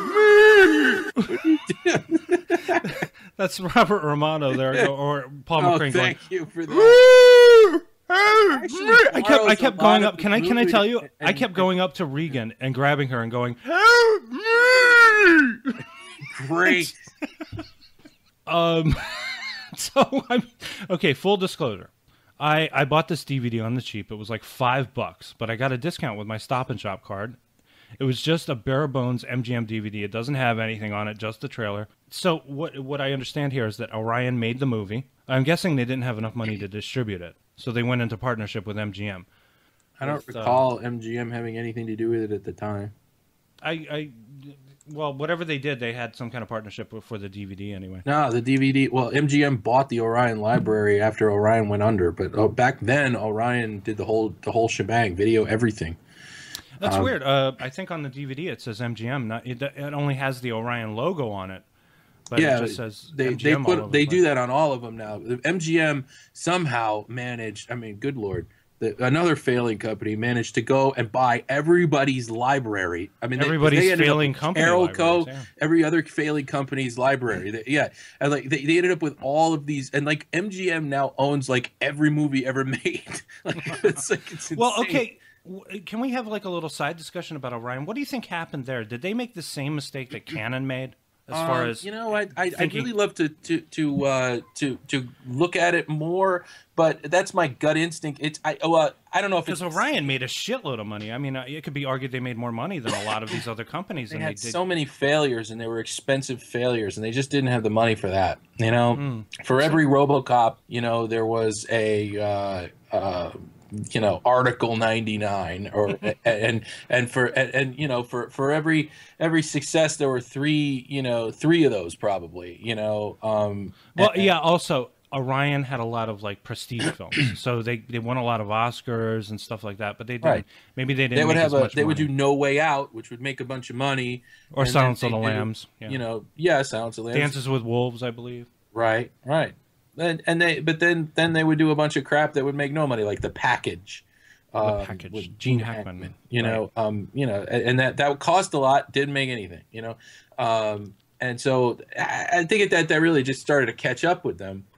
of the, uh, some. That's Robert Romano there, or Paul oh, McCrane. Thank going, you for that. I kept, I kept going up. Can I, can I tell you? And, I kept going up to Regan and grabbing her and going, "Help me!" Great. um. So I'm okay. Full disclosure, I I bought this D V D on the cheap. It was like five bucks, but I got a discount with my Stop and Shop card. It was just a bare bones M G M D V D. It doesn't have anything on it, just the trailer. So what what I understand here is that Orion made the movie. I'm guessing they didn't have enough money to distribute it, so they went into partnership with M G M. I don't with, recall uh, M G M having anything to do with it at the time. I I. Well, whatever they did, they had some kind of partnership for the D V D anyway. No, the D V D. Well, M G M bought the Orion library after Orion went under, but oh, back then Orion did the whole the whole shebang, video, everything. That's um, weird. Uh, I think on the D V D it says M G M. Not it, it only has the Orion logo on it, but yeah, it just says they M G M they put all over they the do that on all of them now. The M G M somehow managed. I mean, good lord. The, another failing company managed to go and buy everybody's library. I mean, everybody's they, they failing company, Arrowco, yeah. every other failing company's library. They, yeah, and like they, they ended up with all of these, and like M G M now owns like every movie ever made. Like it's like it's insane. Well, okay. Can we have like a little side discussion about Orion? What do you think happened there? Did they make the same mistake that Canon made? As far um, as you know, I I thinking... I'd really love to to to uh, to to look at it more, but that's my gut instinct. It's I well I don't know if because it's Orion made a shitload of money. I mean, it could be argued they made more money than a lot of these other companies. They and had they did... so many failures, and they were expensive failures, and they just didn't have the money for that. You know, mm. for every RoboCop, you know, there was a. Uh, uh, you know, Article ninety-nine, or and and for and, and you know for for every every success there were three you know three of those probably you know. Um, well, and, yeah. Also, Orion had a lot of like prestige films, so they they won a lot of Oscars and stuff like that. But they didn't. Right. Maybe they didn't. They would make have as a. much They money. would do No Way Out, which would make a bunch of money. Or Silence of the Lambs. Yeah. You know, yeah, Silence of the Lambs. Dances with Wolves, I believe. Right, right. And and they but then then they would do a bunch of crap that would make no money, like The Package. The um, Package. With Gene Hackman. Hackman you right. know, um, you know, and, and that that would cost a lot, didn't make anything, you know, um, and so I, I think that that really just started to catch up with them.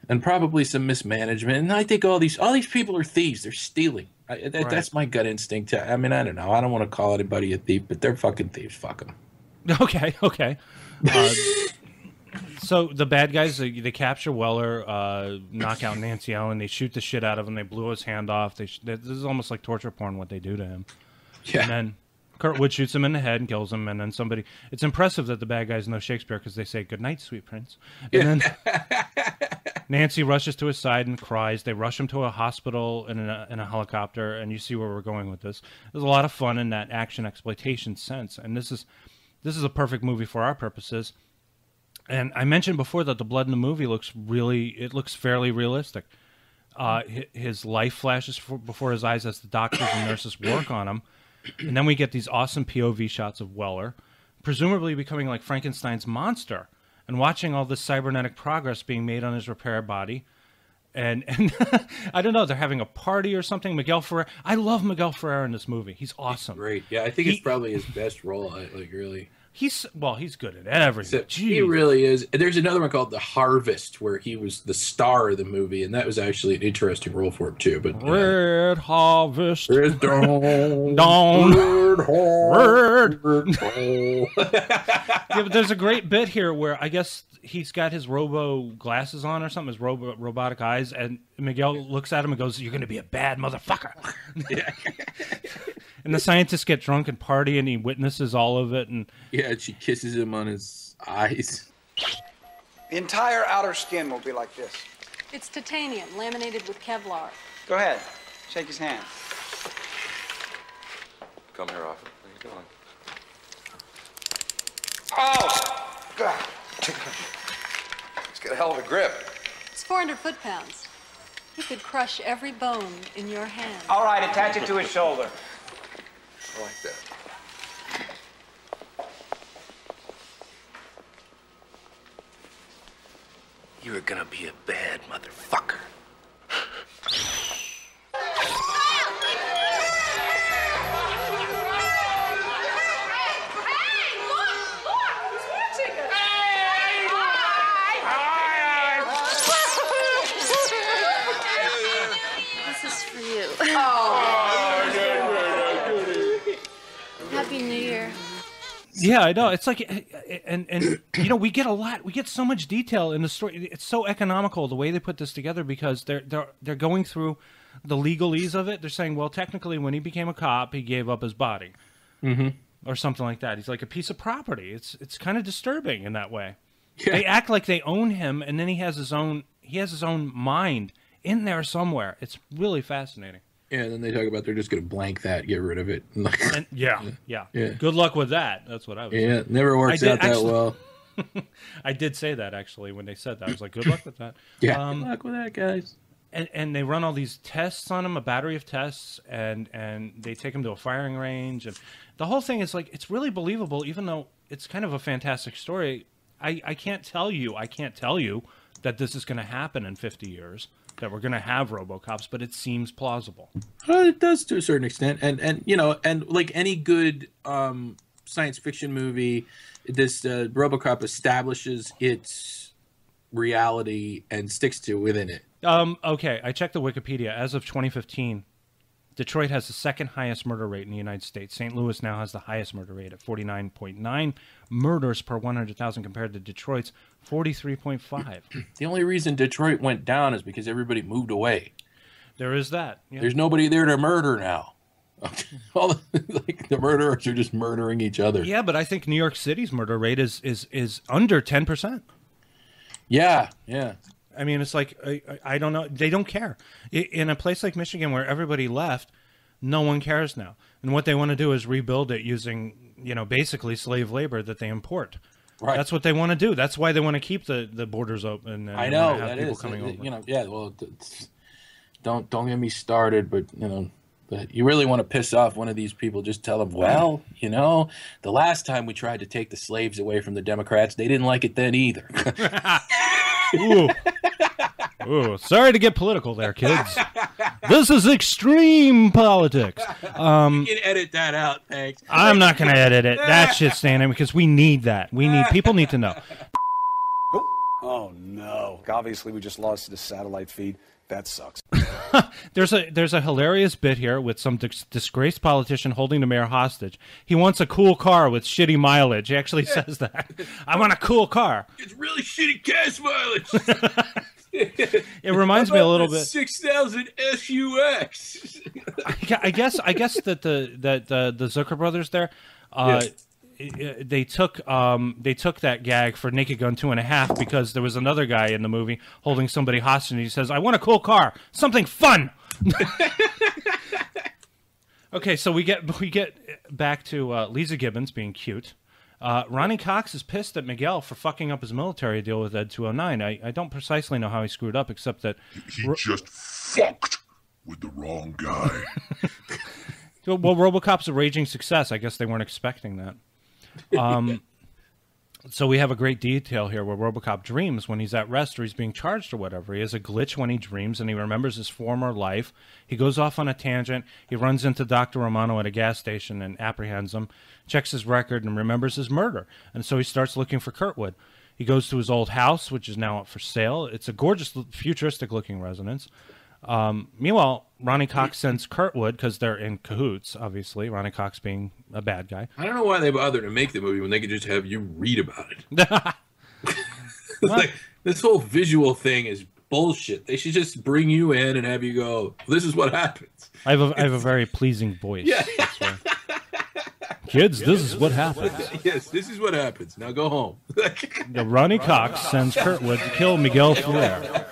and probably some mismanagement. And I think all these all these people are thieves. They're stealing. I, that, Right. That's my gut instinct. I mean, I don't know. I don't want to call anybody a thief, but they're fucking thieves. Fuck them. Okay, okay. Uh, so the bad guys, they, they capture Weller, uh, knock out Nancy Allen, they shoot the shit out of him, they blew his hand off. They sh this is almost like torture porn, what they do to him. Yeah. And then Kurtwood shoots him in the head and kills him, and then somebody... It's impressive that the bad guys know Shakespeare, because they say, "Good night, sweet prince." And then Nancy rushes to his side and cries. They rush him to a hospital in a, in a helicopter, and you see where we're going with this. There's a lot of fun in that action exploitation sense, and this is... This is a perfect movie for our purposes. And I mentioned before that the blood in the movie looks really, it looks fairly realistic. Uh, his life flashes before his eyes as the doctors and nurses work on him. And then we get these awesome P O V shots of Weller, presumably becoming like Frankenstein's monster, and watching all this cybernetic progress being made on his repair body. And, and I don't know, they're having a party or something. Miguel Ferrer. I love Miguel Ferrer in this movie. He's awesome. He's great. Yeah, I think he, it's probably his best role. Like, really. He's, well, he's good at everything. So, he really is. There's another one called The Harvest, where he was the star of the movie, and that was actually an interesting role for him, too. But Red uh, Harvest. Red Dawn. Dawn. Red Harvest. Red. Yeah, but there's a great bit here where I guess he's got his robo glasses on or something, his robo robotic eyes, and Miguel looks at him and goes, "You're going to be a bad motherfucker." Yeah. And the scientists get drunk and party, and he witnesses all of it. And yeah, and she kisses him on his eyes. The entire outer skin will be like this. It's titanium, laminated with Kevlar. Go ahead. Shake his hand. Come here, often. Where are you going? Oh! God. It's got a hell of a grip. It's four hundred foot-pounds. He could crush every bone in your hand. All right, attach it to his shoulder. I like that. You're gonna be a bad motherfucker. This is for you. Oh. Happy New Year. yeah, I know. It's like, and and you know, we get a lot. We get so much detail in the story. It's so economical the way they put this together, because they're they're they're going through the legalese of it. They're saying, well, technically, when he became a cop, he gave up his body, mm-hmm. or something like that. He's like a piece of property. It's it's kind of disturbing in that way. Yeah. They act like they own him, and then he has his own he has his own mind in there somewhere. It's really fascinating. Yeah, and then they talk about they're just going to blank that, get rid of it. And, yeah, yeah, yeah. Good luck with that. That's what I was Yeah, saying. it never works did, out that actually, well. I did say that, actually, when they said that. I was like, good luck with that. Yeah, um, good luck with that, guys. And, and they run all these tests on him, a battery of tests, and, and they take him to a firing range. And the whole thing is like, it's really believable, even though it's kind of a fantastic story. I, I can't tell you, I can't tell you that this is going to happen in fifty years, that we're going to have Robocops, but it seems plausible. Well, it does to a certain extent. And, and you know, and like any good um, science fiction movie, this uh, Robocop establishes its reality and sticks to within it. Um, okay, I checked the Wikipedia. As of twenty fifteen, Detroit has the second highest murder rate in the United States. Saint Louis now has the highest murder rate at forty-nine point nine murders per one hundred thousand compared to Detroit's forty-three point five. The only reason Detroit went down is because everybody moved away. There is that. Yeah. There's nobody there to murder now. All the, like the murderers are just murdering each other. Yeah, but I think New York City's murder rate is is is under ten percent. Yeah, yeah. I mean, it's like, I, I don't know. They don't care. In a place like Michigan where everybody left, no one cares now. And what they want to do is rebuild it using, you know, basically slave labor that they import. Right. That's what they want to do. That's why they want to keep the, the borders open. And I know, have that people is. coming it, over. You know, yeah, well, don't, don't get me started, but, you know, but you really want to piss off one of these people, just tell them, well, you know, the last time we tried to take the slaves away from the Democrats, they didn't like it then either. Ooh. Ooh, sorry to get political there, kids. This is extreme politics. Um, you can edit that out, thanks. I'm not going to edit it. That shit's staying in because we need that. We need people need to know. Oh, no. Obviously, we just lost the satellite feed. That sucks. there's a there's a hilarious bit here with some dis disgraced politician holding the mayor hostage. He wants a cool car with shitty mileage. He actually says that. I want a cool car. It's really shitty gas mileage. It reminds me a little bit. six thousand S U X. I, I guess I guess that the that the, the Zucker brothers there, uh, Yes. they took um they took that gag for Naked Gun two and a half because there was another guy in the movie holding somebody hostage and he says, I want a cool car, something fun. Okay, so we get we get back to uh, Lisa Gibbons being cute. Uh, Ronnie Cox is pissed at Miguel for fucking up his military deal with Ed two oh nine. I, I don't precisely know how he screwed up, except that he just fucked with the wrong guy. Well, Robocop's a raging success. I guess they weren't expecting that. Um, so we have a great detail here where Robocop dreams when he's at rest or he's being charged or whatever. He has a glitch when he dreams and he remembers his former life. He goes off on a tangent. He runs into Doctor Romano at a gas station and apprehends him, checks his record and remembers his murder. And so he starts looking for Kurtwood. He goes to his old house, which is now up for sale. It's a gorgeous, futuristic-looking residence. Um, meanwhile, Ronnie Cox sends Kurtwood, because they're in cahoots, obviously, Ronnie Cox being a bad guy. I don't know why they bother to make the movie when they could just have you read about it. Like, this whole visual thing is bullshit. They should just bring you in and have you go, this is what happens. I have a, I have a very pleasing voice. Yeah. That's why. Kids, this is what happens. Yes, this is what happens. Now go home. The Ronnie Cox sends Kurtwood to kill Miguel Ferrer.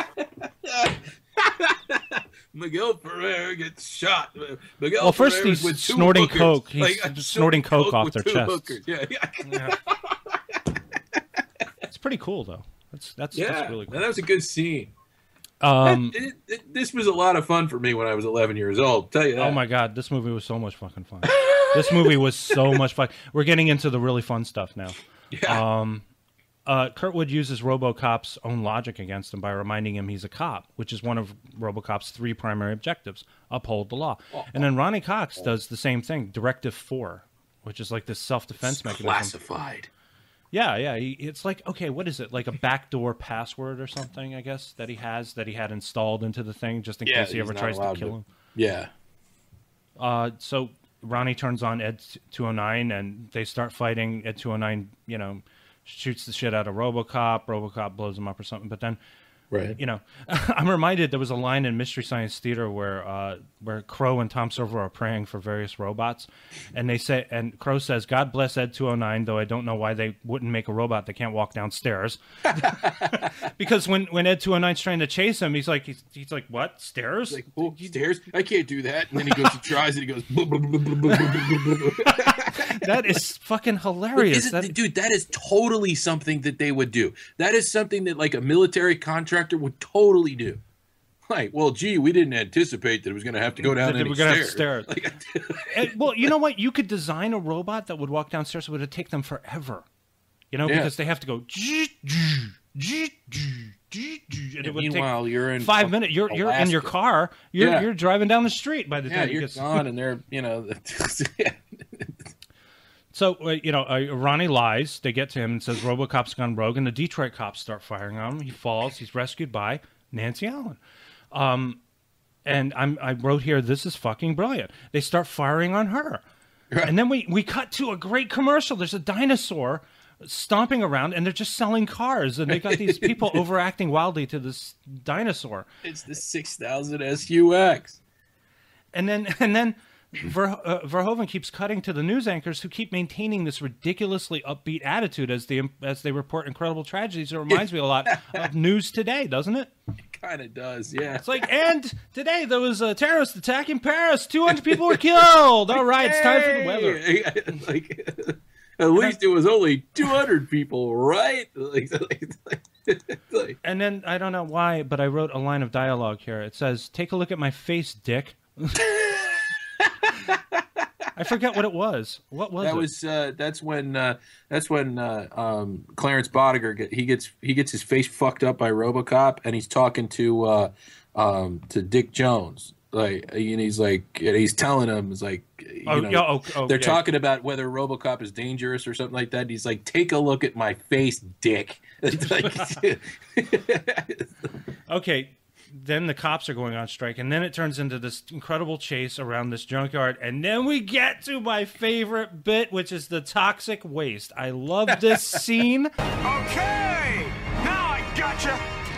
Miguel Ferrer gets shot. Miguel Well, first Ferrer's he's with two snorting hookers. coke. He's Like, snorting coke off with their two chests. hookers. Yeah, yeah. Yeah. It's pretty cool, though. That's that's, yeah, that's really cool. that was a good scene. Um, That- it- it- this was a lot of fun for me when I was eleven years old. I'll tell you that. Oh my god, this movie was so much fucking fun. This movie was so much fun. We're getting into the really fun stuff now. Yeah. Um, uh, Kurtwood uses RoboCop's own logic against him by reminding him he's a cop, which is one of RoboCop's three primary objectives: uphold the law. Oh, and then Ronnie Cox does the same thing, Directive Four, which is like this self-defense It's mechanism. classified. Yeah, yeah. He, it's like, okay, what is it? Like a backdoor password or something, I guess, that he has, that he had installed into the thing just in Yeah, case he he's ever not tries to allowed kill to- him. Yeah. Uh, so Ronnie turns on Ed two oh nine and they start fighting. Ed two oh nine, you know, shoots the shit out of Robocop. Robocop blows him up or something. But then, right. you know, I'm reminded there was a line in Mystery Science Theater where uh, where Crow and Tom Silver are praying for various robots, and they say, and Crow says, "God bless Ed two oh nine," though I don't know why they wouldn't make a robot that can't walk downstairs. Because when when Ed two oh nine's trying to chase him, he's like, he's, he's like, what, stairs? He's like, oh, stairs? I can't do that. And then he goes, he tries, and he goes. Blah, blah, blah, blah, blah, blah, blah. That is fucking hilarious. Isn't- That, dude, that is totally something that they would do. That is something that like a military contractor would totally do. Like, well, gee, we didn't anticipate that it was going to have to go down that any we're gonna have stairs. to stairs. And, well, you know what? You could design a robot that would walk downstairs. It would take them forever. You know, Yeah. because they have to go. And it would meanwhile, take you're in five fucking minutes. You're you're in your Alaska. car. You're Yeah. you're driving down the street by the Yeah, time you're you get gone, and they're, you know. So, uh, you know, uh, Ronnie lies. They get to him and says RoboCop's gone rogue, and the Detroit cops start firing on him. He falls. He's rescued by Nancy Allen. Um, and I'm, I wrote here, this is fucking brilliant. They start firing on her. And then we, we cut to a great commercial. There's a dinosaur stomping around, and they're just selling cars. And they got these people overacting wildly to this dinosaur. It's the six thousand S U X. And then, and then Ver, uh, Verhoeven keeps cutting to the news anchors who keep maintaining this ridiculously upbeat attitude as they as they report incredible tragedies. It reminds me a lot of News Today, doesn't it? It kind of does, yeah. It's like, and today there was a terrorist attack in Paris. two hundred people were killed. All right, it's time for the weather. Hey! Like, at least it was only two hundred people, right? Like, like, like, like. And then, I don't know why, but I wrote a line of dialogue here. It says, "Take a look at my face, dick." I forget what it was. What was that it? was uh, that's when uh, that's when uh, um, Clarence Bodiger get, he gets he gets his face fucked up by RoboCop, and he's talking to uh, um, to Dick Jones, Like, and he's like, and he's telling him, it's like, you Oh, know, yeah, oh, oh, they're yeah. talking about whether RoboCop is dangerous or something like that. And he's like, take a look at my face, dick. It's like, okay, then the cops are going on strike, and then it turns into this incredible chase around this junkyard, and then we get to my favorite bit, which is the toxic waste. I love this scene. Okay, now I gotcha.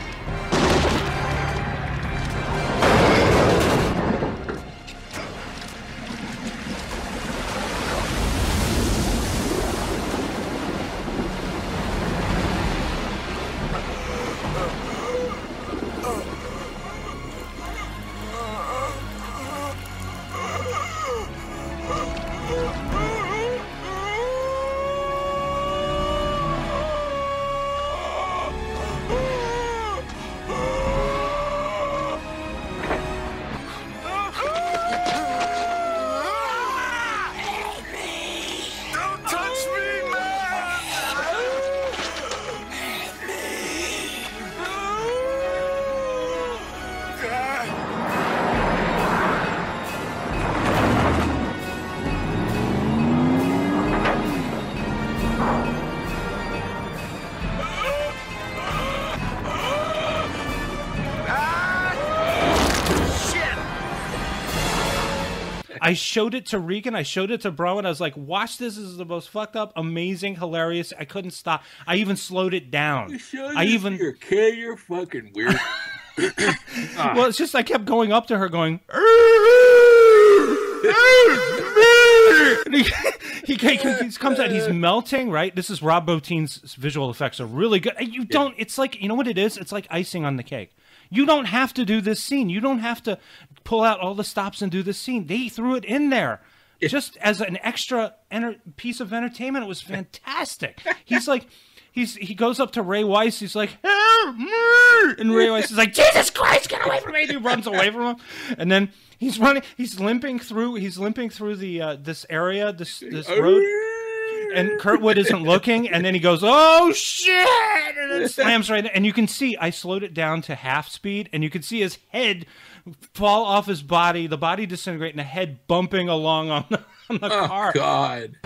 I showed it to Regan. I showed it to Bro, and I was like, watch this. This is the most fucked up, amazing, hilarious. I couldn't stop. I even slowed it down. I even... Your kid, you're fucking weird. Well, it's just I kept going up to her going... he, he, he comes out, he's melting, right? This is Rob Bottin's visual effects are really good. And you don't... It's like, you know what it is? It's like icing on the cake. You don't have to do this scene. You don't have to pull out all the stops and do this scene. They threw it in there just as an extra enter piece of entertainment. It was fantastic. He's like, he's he goes up to Ray Weiss. He's like, help me! And Ray Weiss is like, Jesus Christ, get away from me! And he runs away from him. And then he's running. He's limping through. He's limping through the uh, this area, this this road. And Kurtwood isn't looking, and then he goes, oh, shit! And it slams right in. And you can see, I slowed it down to half speed, and you can see his head fall off his body, the body disintegrate, and the head bumping along on the, on the oh, car. God.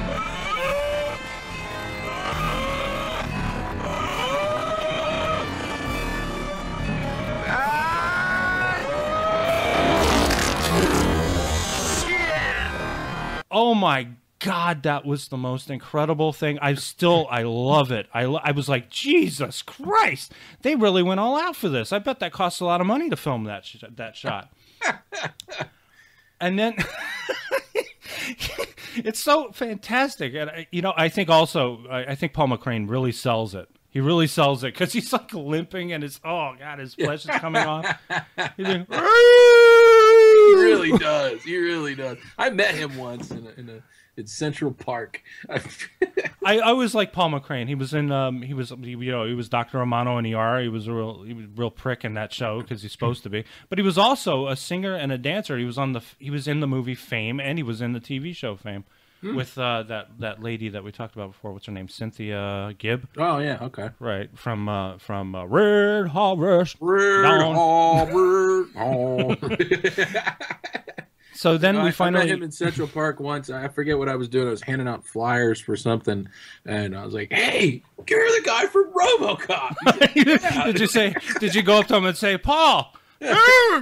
Oh, my God. God, that was the most incredible thing. I still, I love it. I, I was like, Jesus Christ, they really went all out for this. I bet that cost a lot of money to film that sh that shot. And then it's so fantastic. And I, you know, I think also, I, I think Paul McCrane really sells it. He really sells it because he's like limping and his oh God, his flesh is coming off. He's like, he really does. He really does. I met him once in a, in a in Central Park. I, I was like Paul McCrane. He was in um he was you know he was Doctor Romano in E R. He was a real he was a real prick in that show because he's supposed to be. But he was also a singer and a dancer. He was on the he was in the movie Fame and he was in the T V show Fame hmm. with uh, that that lady that we talked about before. What's her name? Cynthia Gibb. Oh yeah, okay. Right from uh, from uh, Red Harvest. Red Harvest. So then no, we I, finally I met him in Central Park once. I forget what I was doing. I was handing out flyers for something, and I was like, "Hey, you're the guy from RoboCop." Like, yeah. Did you say? Did you go up to him and say, "Paul"? No,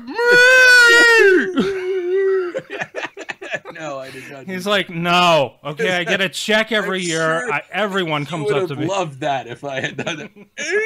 I did not. He's like, "No, okay, I get a check every I'm year. sure I, everyone comes would up have to me." Loved that if I had done that.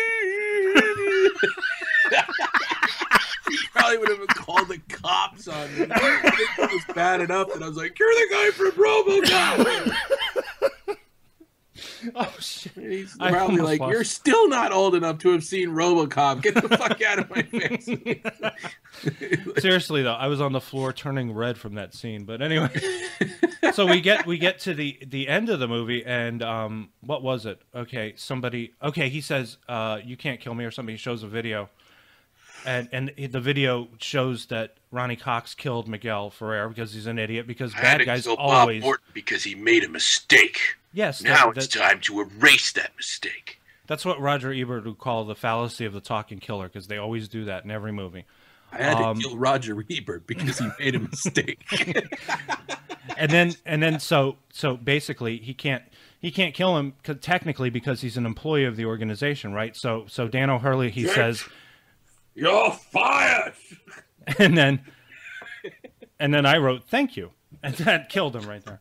Probably would have called the cops on me. I think it was bad enough that I was like, "You're the guy from RoboCop." Oh shit! He's probably like, lost. "You're still not old enough to have seen RoboCop. Get the fuck out of my face." Seriously though, I was on the floor turning red from that scene. But anyway, so we get we get to the the end of the movie, and um, what was it? Okay, somebody. Okay, he says, uh, "You can't kill me," or somebody shows a video. And and the video shows that Ronnie Cox killed Miguel Ferrer because he's an idiot. Because bad guys always Bob Morton because he made a mistake. Yes. Now that, it's that, time to erase that mistake. That's what Roger Ebert would call the fallacy of the talking killer, because they always do that in every movie. I had Um, to kill Roger Ebert because he made a mistake. and then and then so so basically he can't he can't kill him 'cause technically because he's an employee of the organization, right? So so Dan O'Hurley he Dick, says, "You're fired." And then and then I wrote thank you, and that killed him right there.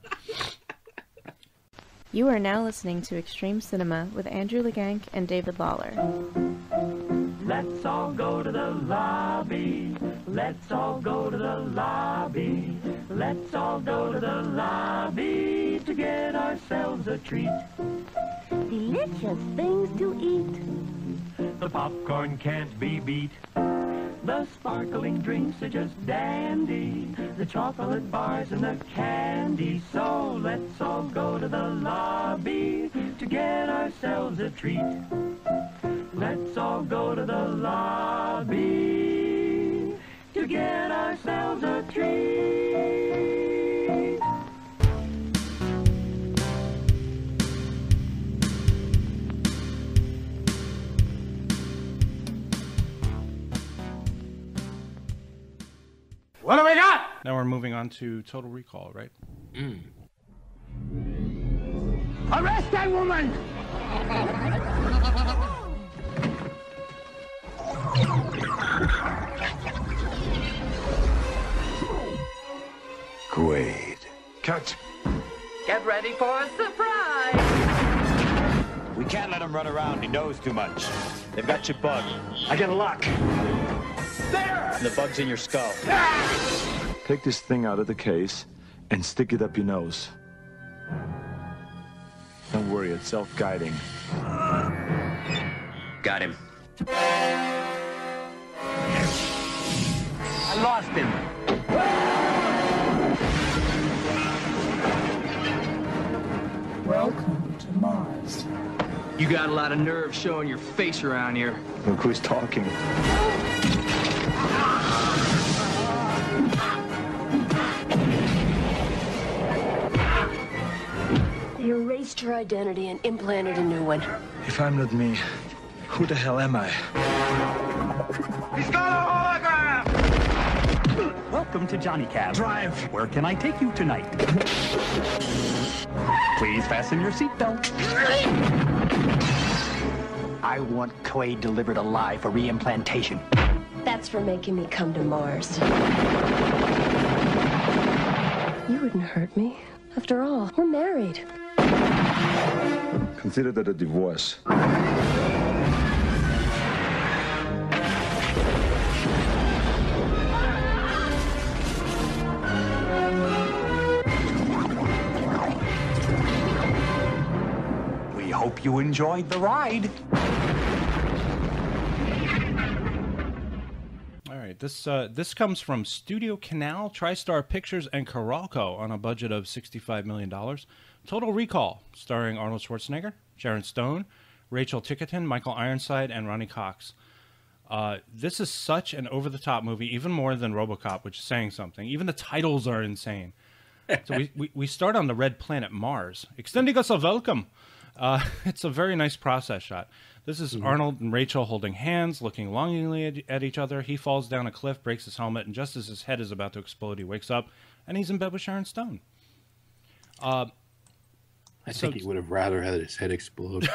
You are now listening to Extreme Cinema with Andrew Legank and David Lawler. Let's all go to the lobby. Let's all go to the lobby. Let's all go to the lobby to get ourselves a treat. Delicious things to eat. The popcorn can't be beat. The sparkling drinks are just dandy. The chocolate bars and the candy. So let's all go to the lobby to get ourselves a treat. Let's all go to the lobby to get ourselves a treat. What do we got? Now we're moving on to Total Recall, right? Mm. Arrest that woman! Quaid. Cut. Get ready for a surprise! We can't let him run around. He knows too much. They've got you bugged. I got a lock. There! And the bug's in your skull. Take this thing out of the case and stick it up your nose. Don't worry, it's self-guiding. Got him. I lost him. Welcome to Mars. You got a lot of nerve showing your face around here. Look who's talking. They erased your identity and implanted a new one. If I'm not me, who the hell am I? He's got a hologram! Welcome to Johnny Cab. Drive! Where can I take you tonight? Please fasten your seatbelt. I want Quaid delivered alive for reimplantation. That's for making me come to Mars. You wouldn't hurt me. After all, we're married. Consider that a divorce. We hope you enjoyed the ride. All right, this uh, this comes from Studio Canal, TriStar Pictures, and Coralco on a budget of sixty-five million dollars. Total Recall, starring Arnold Schwarzenegger, Sharon Stone, Rachel Tickerton, Michael Ironside, and Ronnie Cox. Uh, this is such an over-the-top movie, even more than Robocop, which is saying something. Even the titles are insane. So we, we, we start on the red planet Mars, extending us a welcome. Uh, it's a very nice process shot. This is mm-hmm. Arnold and Rachel holding hands, looking longingly at, at each other. He falls down a cliff, breaks his helmet, and just as his head is about to explode, he wakes up, and he's in bed with Sharon Stone. Uh, I so, think he would have rather had his head explode.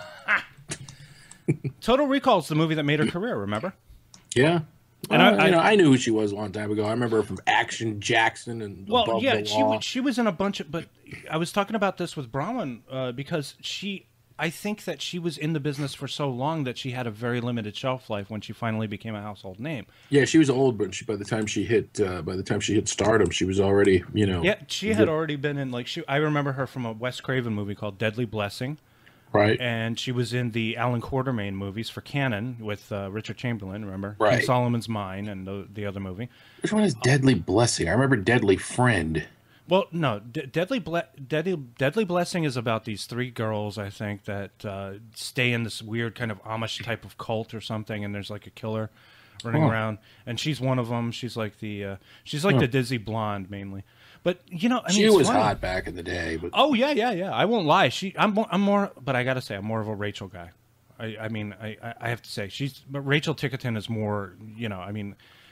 Total Recall is the movie that made her career, remember? Yeah. And well, I, I, you know, I knew who she was a long time ago. I remember her from Action Jackson and well, Above yeah, the she Law. she was in a bunch of. But I was talking about this with Bronwyn uh, because she, I think that she was in the business for so long that she had a very limited shelf life when she finally became a household name. Yeah, she was old, but she, by the time she hit, uh, by the time she hit stardom, she was already, you know. Yeah, she had already been in like she. I remember her from a Wes Craven movie called Deadly Blessing. Right. And she was in the Alan Quartermain movies for Canon with uh, Richard Chamberlain, remember? Right. King Solomon's Mine and the, the other movie. Which one is Deadly Blessing? I remember Deadly Friend. Well, no. D- Deadly, Ble- Deadly Deadly Blessing is about these three girls, I think, that uh, stay in this weird kind of Amish type of cult or something, and there's like a killer running Huh. around. And she's one of them. She's like the uh, she's like Huh. the dizzy blonde, mainly. But you know, I mean, She it's was funny. hot back in the day. But Oh yeah, yeah, yeah. I won't lie. She, I'm, more, I'm more, but I gotta say, I'm more of a Rachel guy. I, I mean, I, I have to say, she's, but Rachel Tickerton is more, you know, I mean,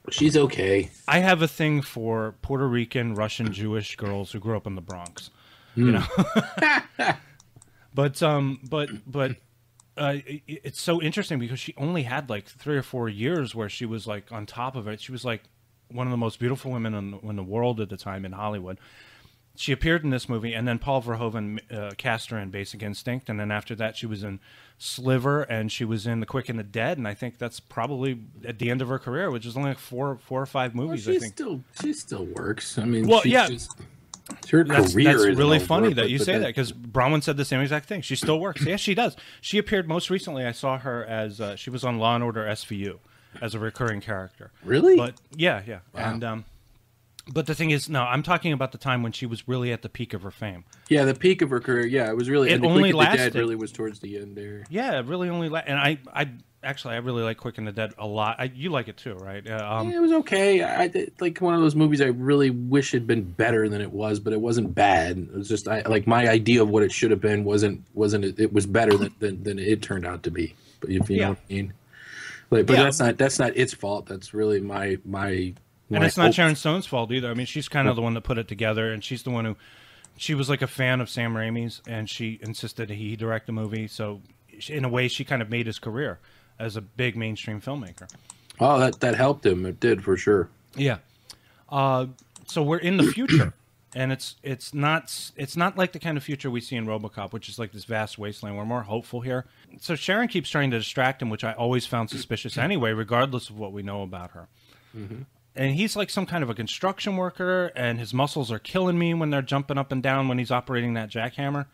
She's okay. I have a thing for Puerto Rican, Russian, Jewish girls who grew up in the Bronx. Mm. You know, but um, but but uh, it, it's so interesting because she only had like three or four years where she was like on top of it. She was like one of the most beautiful women in the, in the world at the time in Hollywood. She appeared in this movie, and then Paul Verhoeven uh, cast her in Basic Instinct, and then after that she was in Sliver, and she was in The Quick and the Dead, and I think that's probably at the end of her career, which is only like four, four or five movies. Well, I think still, she still works. I mean, well, she's yeah, just, her that's, career that's is really over, funny but- that you but say that- that because Bronwyn said the same exact thing. She still works. Yes, she does. She appeared most recently. I saw her as uh, she was on Law and Order S V U as a recurring character. Really? But yeah, yeah, Wow. and um. But the thing is, no, I'm talking about the time when she was really at the peak of her fame. Yeah, the peak of her career. Yeah, it was really. It and the only Quick and the lasted- Dead really was towards the end there. Yeah, it really only la- and I, I actually I really like Quick and the Dead a lot. I, you like it too, right? Uh, um, Yeah, it was okay. I did, like one of those movies I really wish had been better than it was, but it wasn't bad. It was just I, like my idea of what it should have been wasn't wasn't it, it was better than, than than it turned out to be. But if you Yeah. know what I mean. Like, but Yeah. that's not that's not its fault. That's really my my. And my it's not hope. Sharon Stone's fault either. I mean, she's kind of the one that put it together, and she's the one who, she was like a fan of Sam Raimi's, and she insisted that he direct the movie. So, she- in a way, she kind of made his career as a big mainstream filmmaker. Oh, that that helped him. It did for sure. Yeah. Uh, so we're in the future, and it's it's not it's not like the kind of future we see in Robocop, which is like this vast wasteland. We're more hopeful here. So Sharon keeps trying to distract him, which I always found suspicious anyway, regardless of what we know about her. Mm-hmm. And he's like some kind of a construction worker, and his muscles are killing me when they're jumping up and down when he's operating that jackhammer.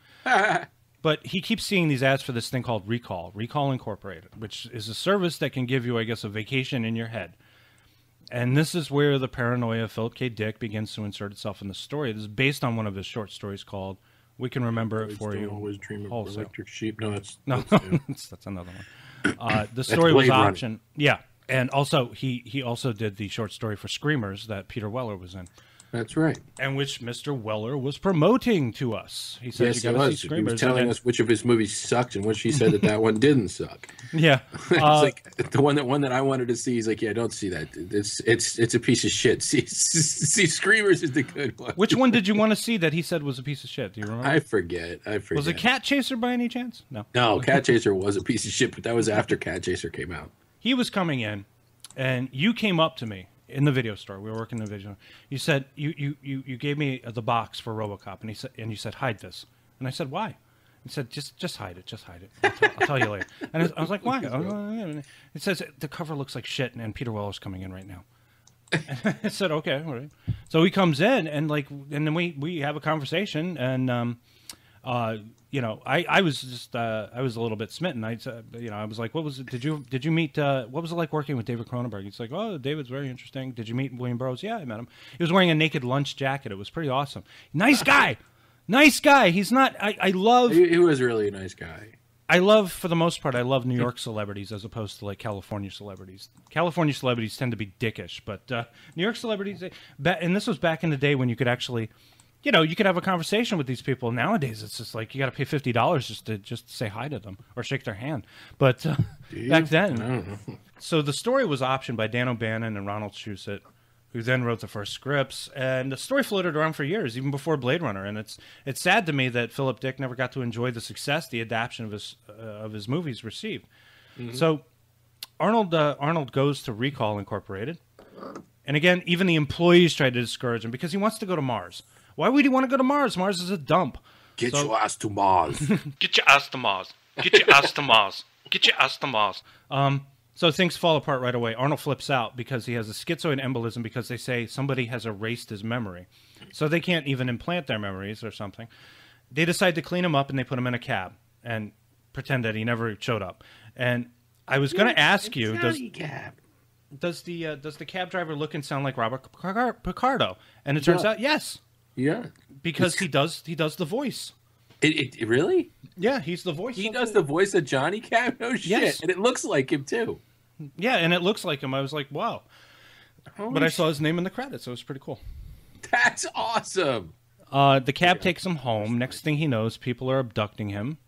But he keeps seeing these ads for this thing called Recall, Recall Incorporated, which is a service that can give you, I guess, a vacation in your head. And this is where the paranoia of Philip K. Dick begins to insert itself in the story. This is based on one of his short stories called "We Can Remember It For Don't You." always dream of Also. electric sheep. No, that's No, that's, yeah. that's, that's another one. Uh, the That's story was Blade Runner. option, yeah, and also he he also did the short story for Screamers that Peter Weller was in. That's right. And which Mister Weller was promoting to us. He said, Yes, "You he got to see was. He Screamers." was telling and then- us which of his movies sucked and which he said that that one didn't suck. Yeah, it's uh, like the one that one that I wanted to see. He's like, yeah, don't see that. It's it's it's a piece of shit. See, see Screamers is the good one. Which one did you want to see that he said was a piece of shit? Do you remember? I forget. I forget. Was it Cat Chaser by any chance? No. No, Cat Chaser was a piece of shit, but that was after Cat Chaser came out. He was coming in, and you came up to me in the video store. We were working in the video. You said you you you, you gave me the box for Robocop, and he said and you said hide this, and I said why? He said just just hide it, just hide it. I'll tell, I'll tell you later. And I, I was like why? It says the cover looks like shit, and Peter Weller's coming in right now. And I said okay, all right. So he comes in, and like, and then we we have a conversation, and um, uh, you know, I, I was just uh, I was a little bit smitten. I uh, you know I was like, what was it? Did you did you meet? Uh, what was it like working with David Cronenberg? He's like, oh, David's very interesting. Did you meet William Burroughs? Yeah, I met him. He was wearing a naked lunch jacket. It was pretty awesome. Nice guy, nice guy. He's not. I, I love. He, he was really a nice guy. I love, for the most part, I love New York celebrities as opposed to like California celebrities. California celebrities tend to be dickish, but uh, New York celebrities, they, ba- and this was back in the day when you could actually, you know, you could have a conversation with these people. Nowadays, it's just like you got to pay fifty dollars just to just say hi to them or shake their hand. But uh, back then, so the story was optioned by Dan O'Bannon and Ronald Shusett, who then wrote the first scripts, and the story floated around for years, even before Blade Runner. And it's it's sad to me that Philip Dick never got to enjoy the success the adaptation of his uh, of his movies received. Mm-hmm. So Arnold uh, Arnold goes to Recall Incorporated, and again, even the employees tried to discourage him because he wants to go to Mars. Why would he want to go to Mars? Mars is a dump. Get So- your ass to Mars. Get your ass to Mars. Get your ass to Mars. Get your ass to Mars. Um, so things fall apart right away. Arnold flips out because he has a schizoid embolism because they say somebody has erased his memory. So they can't even implant their memories or something. They decide to clean him up, and they put him in a cab and pretend that he never showed up. And I was going to ask you, does, cab. does the uh, does the cab driver look and sound like Robert Picar- Picardo? And it turns Yeah. out, yes. Yeah. Because he does he does the voice. It, it, it really? Yeah, he's the voice. He of does the- the voice of Johnny Cab? No shit. Yes. And it looks like him too. Yeah, and it looks like him. I was like, wow. Holy But I saw his name in the credits, so it was pretty cool. That's awesome. Uh, the cab takes him home. Next thing he knows, people are abducting him.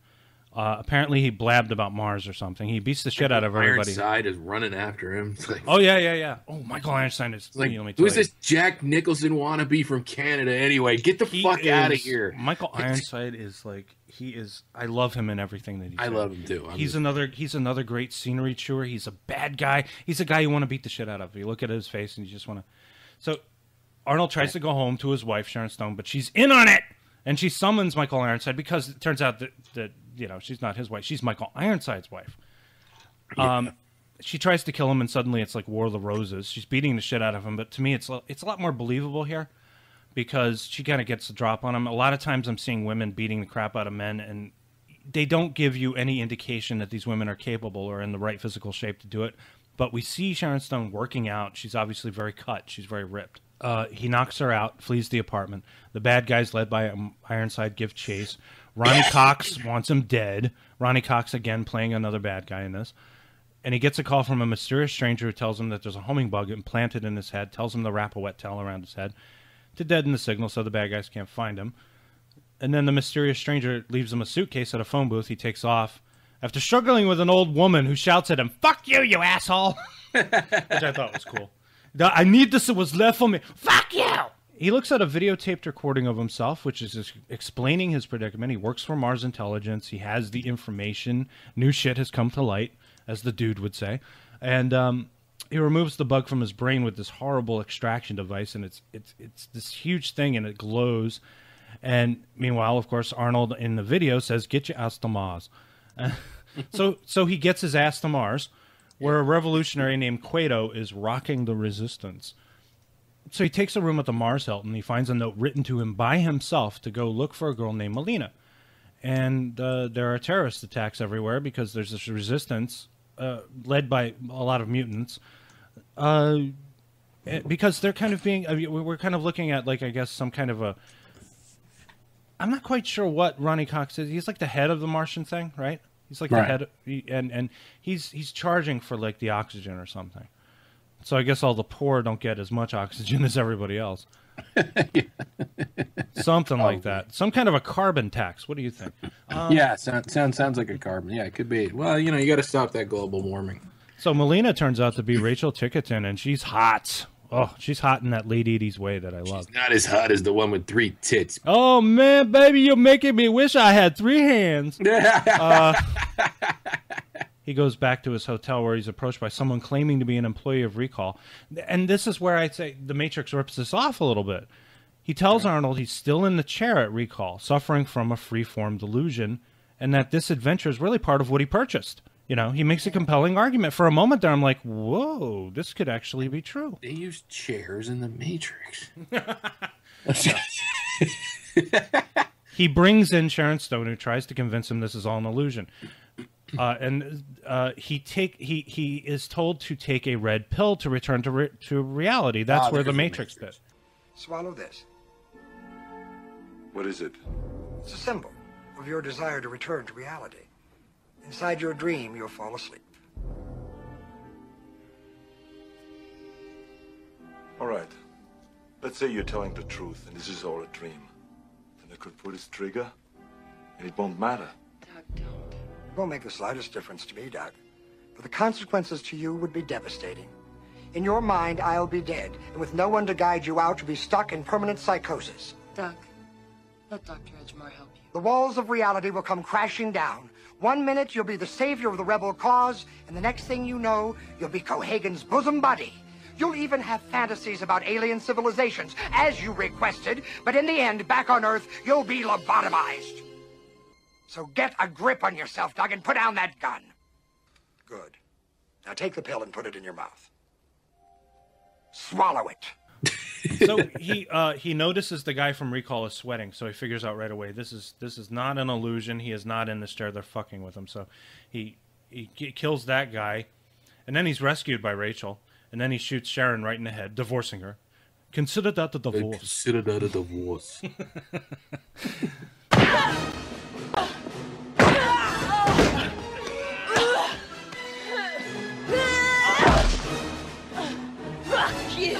Uh, apparently, he blabbed about Mars or something. He beats the shit out of everybody. Ironside is running after him. It's like, oh yeah, yeah, yeah. Oh, Michael Ironside is like, let me tell who's you. this Jack Nicholson wannabe from Canada anyway? Get the He fuck out of is- here. Michael Ironside is like he is. I love him in everything that he. I love him too. I'm he's just- another. He's another great scenery chewer. He's a bad guy. He's a guy you want to beat the shit out of. You look at his face and you just want to. So, Arnold tries to go home to his wife Sharon Stone, but she's in on it, and she summons Michael Ironside because it turns out that that you know she's not his wife. She's Michael Ironside's wife. Yeah. Um, she tries to kill him, and suddenly it's like War of the Roses. She's beating the shit out of him, but to me, it's a- it's a lot more believable here. Because she kind of gets the drop on him. A lot of times I'm seeing women beating the crap out of men, and they don't give you any indication that these women are capable or in the right physical shape to do it. But we see Sharon Stone working out. She's obviously very cut. She's very ripped. Uh, he knocks her out, flees the apartment. The bad guys, led by um, Ironside, give chase. Ronnie Cox wants him dead. Ronnie Cox, again, playing another bad guy in this. And he gets a call from a mysterious stranger who tells him that there's a homing bug implanted in his head, tells him to wrap a wet towel around his head to deaden the signal so the bad guys can't find him. And then the mysterious stranger leaves him a suitcase at a phone booth. He takes off after struggling with an old woman who shouts at him, "Fuck you, you asshole!" Which I thought was cool. "I need this, it was left for me. Fuck you!" He looks at a videotaped recording of himself, which is just explaining his predicament. He works for Mars Intelligence. He has the information. New shit has come to light, as the dude would say. And, um... he removes the bug from his brain with this horrible extraction device, and it's it's it's this huge thing, and it glows. And meanwhile, of course, Arnold in the video says, "Get your ass to Mars." Uh, so so he gets his ass to Mars, where a revolutionary named Cueto is rocking the resistance. So he takes a room at the Mars Hilton. He finds a note written to him by himself to go look for a girl named Melina. And uh, there are terrorist attacks everywhere because there's this resistance uh, led by a lot of mutants. Uh, because they're kind of being, I mean, we're kind of looking at, like, I guess, some kind of a, I'm not quite sure what Ronnie Cox is. He's like the head of the Martian thing, right? He's like Right. the head, he, and and he's he's charging for like the oxygen or something. So I guess all the poor don't get as much oxygen as everybody else. Something like that. Some kind of a carbon tax. What do you think? Um, yeah, sound, sound, sounds like a carbon. Yeah, it could be. Well, you know, you got to stop that global warming. So Melina turns out to be Rachel Tickerton, and she's hot. Oh, she's hot in that Lady Edie's way that I love. Not as hot as the one with three tits. Oh, man, baby, you're making me wish I had three hands. uh, he goes back to his hotel where he's approached by someone claiming to be an employee of Recall. And this is where I'd say the Matrix rips this off a little bit. He tells Arnold he's still in the chair at Recall, suffering from a free-form delusion, and that this adventure is really part of what he purchased. You know, he makes a compelling argument. For a moment there, I'm like, whoa, this could actually be true. They use chairs in the Matrix. He brings in Sharon Stone, who tries to convince him this is all an illusion. Uh, and uh, he take he he is told to take a red pill to return to re to reality. That's Ah, where the there's the Matrix Matrix. bit. Swallow this. What is it? It's a symbol of your desire to return to reality. Inside your dream, you'll fall asleep. All right. Let's say you're telling the truth and this is all a dream. Then I could pull this trigger and it won't matter. It won't make the slightest difference to me, Doug. But the consequences to you would be devastating. In your mind, I'll be dead, and with no one to guide you out, you'll be stuck in permanent psychosis. Doug, let Doctor Edgemore help you. The walls of reality will come crashing down. One minute, you'll be the savior of the rebel cause, and the next thing you know, you'll be Cohagen's bosom buddy. You'll even have fantasies about alien civilizations, as you requested, but in the end, back on Earth, you'll be lobotomized. So get a grip on yourself, Doug, and put down that gun. Good. Now take the pill and put it in your mouth. Swallow it. So he uh, he notices the guy from Recall is sweating, so he figures out right away this is this is not an illusion. He is not in this chair. They're fucking with him. So he he kills that guy, and then he's rescued by Rachel, and then he shoots Sharon right in the head, divorcing her. Consider that a divorce. Consider that a divorce. Fuck you!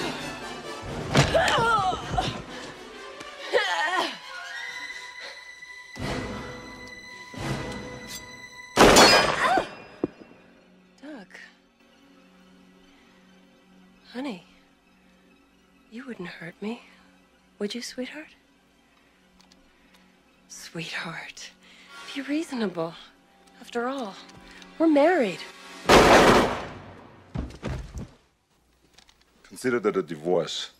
wouldn't hurt me. Would you, sweetheart? Sweetheart, be reasonable. After all, we're married. Consider that a divorce.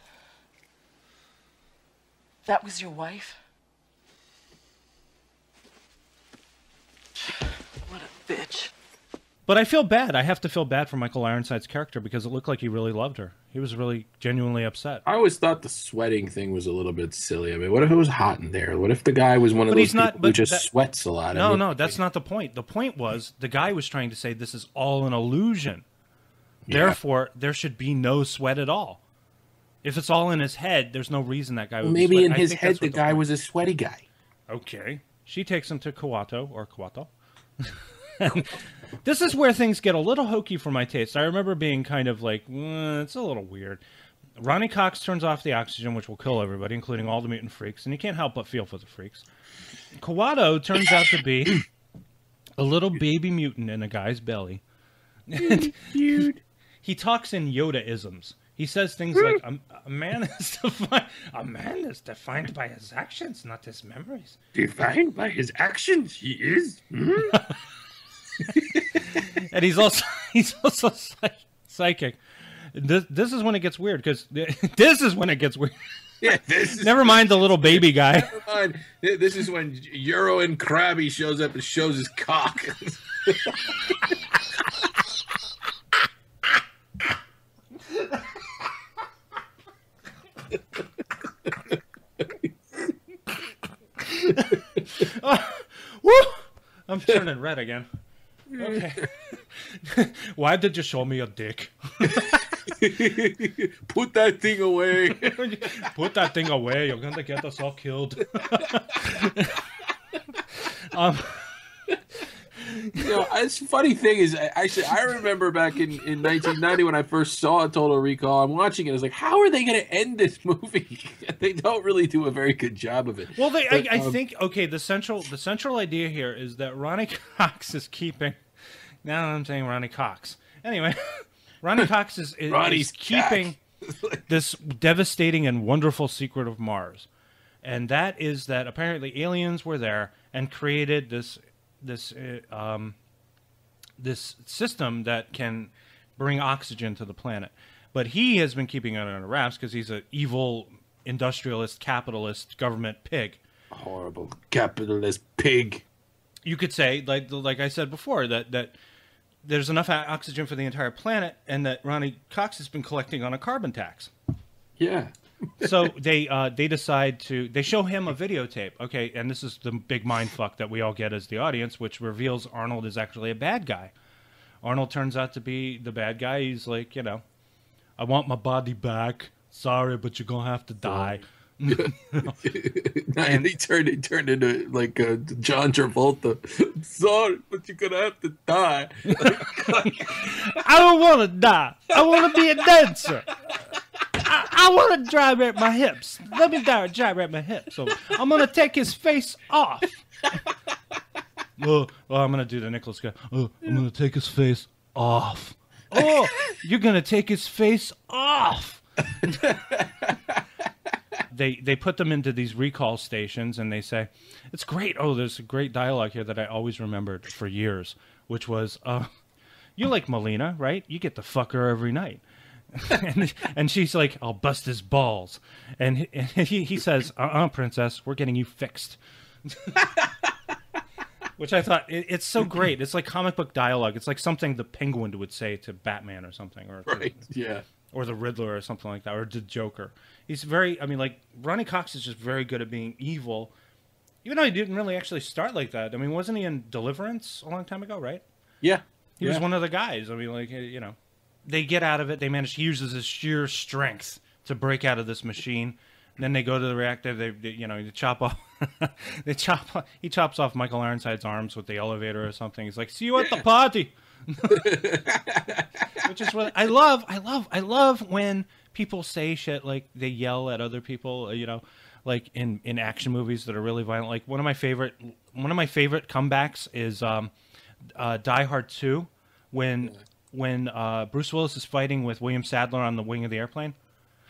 That was your wife? What a bitch. But I feel bad. I have to feel bad for Michael Ironside's character because it looked like he really loved her. He was really genuinely upset. I always thought the sweating thing was a little bit silly. I mean, what if it was hot in there? What if the guy was one of But those he's not- people who but just that- sweats a lot? I No, mean, no, that's not the point. The point was the guy was trying to say this is all an illusion. Yeah. Therefore, there should be no sweat at all. If it's all in his head, there's no reason that guy would be maybe sweating. in I his think head that's the what guy point- was a sweaty guy. Okay. She takes him to Kawato, or Kawato. This is where things get a little hokey for my taste. I remember being kind of like, eh, it's a little weird. Ronnie Cox turns off the oxygen, which will kill everybody, including all the mutant freaks, and you can't help but feel for the freaks. Kawato turns out to be a little baby mutant in a guy's belly. And he, he talks in Yoda-isms. He says things like, a, a man is defined, a man is defined by his actions, not his memories. Defined by his actions, he is. Hmm? And he's also he's also psych psychic. This this is when it gets weird because this is when it gets weird. Yeah, this is Never mind the little baby guy. Never mind. This is when Jeroen Krabbe shows up and shows his cock. Oh, woo! I'm turning red again. Okay. Why did you show me your dick? Put that thing away. Put that thing away. You're gonna get us all killed. um, you know, it's the funny thing is, actually, I remember back in, in nineteen ninety when I first saw Total Recall. I'm watching it. I was like, how are they going to end this movie? They don't really do a very good job of it. Well, they, But, I, I um, think okay. The central the central idea here is that Ronnie Cox is keeping. Now I'm saying Ronnie Cox. Anyway, Ronnie Cox is, is, Ronnie's is keeping this devastating and wonderful secret of Mars, and that is that apparently aliens were there and created this this uh, um, this system that can bring oxygen to the planet. But he has been keeping it under wraps because he's an evil industrialist, capitalist, government pig. Horrible capitalist pig. You could say, like like I said before, that that there's enough oxygen for the entire planet, and that Ronnie Cox has been collecting on a carbon tax. Yeah. So they uh, they decide to they show him a videotape. Okay, and this is the big mind fuck that we all get as the audience, which reveals Arnold is actually a bad guy. Arnold turns out to be the bad guy. He's like, you know, I want my body back. Sorry, but you're gonna have to die. And he turned he turned into like uh, John Travolta. Sorry, but you're gonna have to die. I don't want to die. I want to be a dancer. I, I want to drive at my hips. Let me drive, drive at my hips. So I'm gonna take his face off. Oh, oh, I'm gonna do the Nicholas guy. Oh, I'm gonna take his face off. Oh, you're gonna take his face off. They they put them into these recall stations, and they say, it's great. Oh, there's a great dialogue here that I always remembered for years, which was, uh, you like Melina, right? You get to fuck her every night. and, and she's like, I'll bust his balls. And he, and he, he says, uh-uh, princess, we're getting you fixed. Which I thought, it, it's so great. It's like comic book dialogue. It's like something the Penguin would say to Batman or something. Or to, Right, yeah. Or the Riddler or something like that, or the Joker. He's very, I mean, like, Ronnie Cox is just very good at being evil, even though he didn't really actually start like that. I mean, wasn't he in Deliverance a long time ago, right? Yeah. He yeah. was one of the guys. I mean, like, you know, they get out of it. They manage, he uses his sheer strength to break out of this machine. And then they go to the reactor. They, they you know, they chop off, they chop, off, he chops off Michael Ironside's arms with the elevator or something. He's like, see you at the party. Which is what I love. I love. I love when people say shit like they yell at other people. You know, like in, in action movies that are really violent. Like one of my favorite one of my favorite comebacks is um, uh, Die Hard two, when when uh, Bruce Willis is fighting with William Sadler on the wing of the airplane.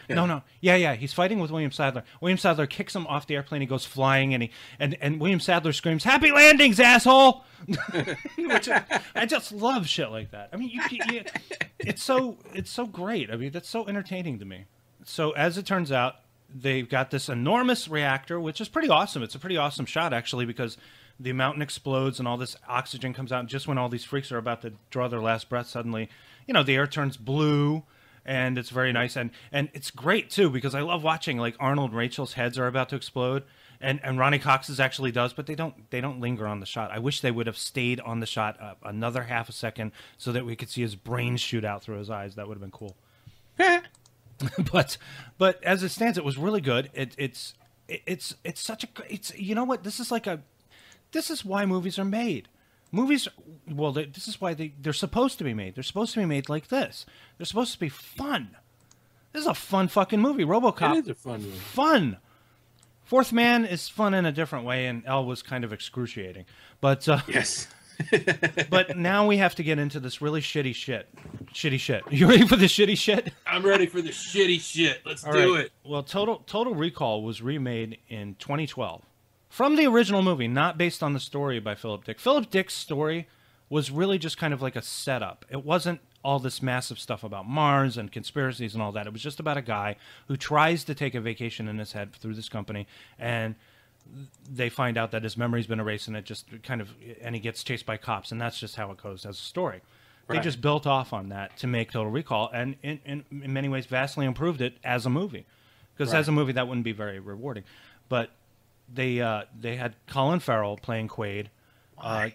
Yeah. No, no. Yeah, yeah. He's fighting with William Sadler. William Sadler kicks him off the airplane. He goes flying, and he and, and William Sadler screams, "Happy landings, asshole!" Which is, I just love shit like that. I mean, you, you, it's so it's so great. I mean, that's so entertaining to me. So as it turns out, they've got this enormous reactor, which is pretty awesome. It's a pretty awesome shot, actually, because the mountain explodes and all this oxygen comes out. And just when all these freaks are about to draw their last breath, suddenly, you know, the air turns blue. And it's very nice, and and it's great too, because I love watching, like, Arnold and Rachel's heads are about to explode, and and Ronnie Cox's actually does, but they don't they don't linger on the shot. I wish they would have stayed on the shot uh, another half a second so that we could see his brains shoot out through his eyes. That would have been cool. but but as it stands, it was really good. It, it's it, it's it's such a it's you know what this is like a this is why movies are made. Movies, well, they, this is why they, they're supposed to be made. They're supposed to be made like this. They're supposed to be fun. This is a fun fucking movie. Robocop. It is a fun movie. Fun. Fourth Man is fun in a different way, and L was kind of excruciating. But uh, yes. But now we have to get into this really shitty shit. Shitty shit. You ready for the shitty shit? I'm ready for the shitty shit. Let's All do right. it. Well, Total Total Recall was remade in twenty twelve. From the original movie, not based on the story by Philip Dick. Philip Dick's story was really just kind of like a setup. It wasn't all this massive stuff about Mars and conspiracies and all that. It was just about a guy who tries to take a vacation in his head through this company, and they find out that his memory's been erased, and it just kind of, and he gets chased by cops, and that's just how it goes as a story. Right. They just built off on that to make Total Recall, and in, in, in many ways vastly improved it as a movie. Because right. as a movie, that wouldn't be very rewarding. But They uh, they had Colin Farrell playing Quaid. Uh,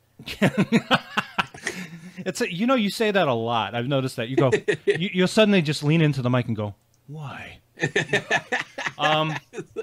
it's a, you know, you say that a lot. I've noticed that. You go, you, you'll suddenly just lean into the mic and go, "Why?" um,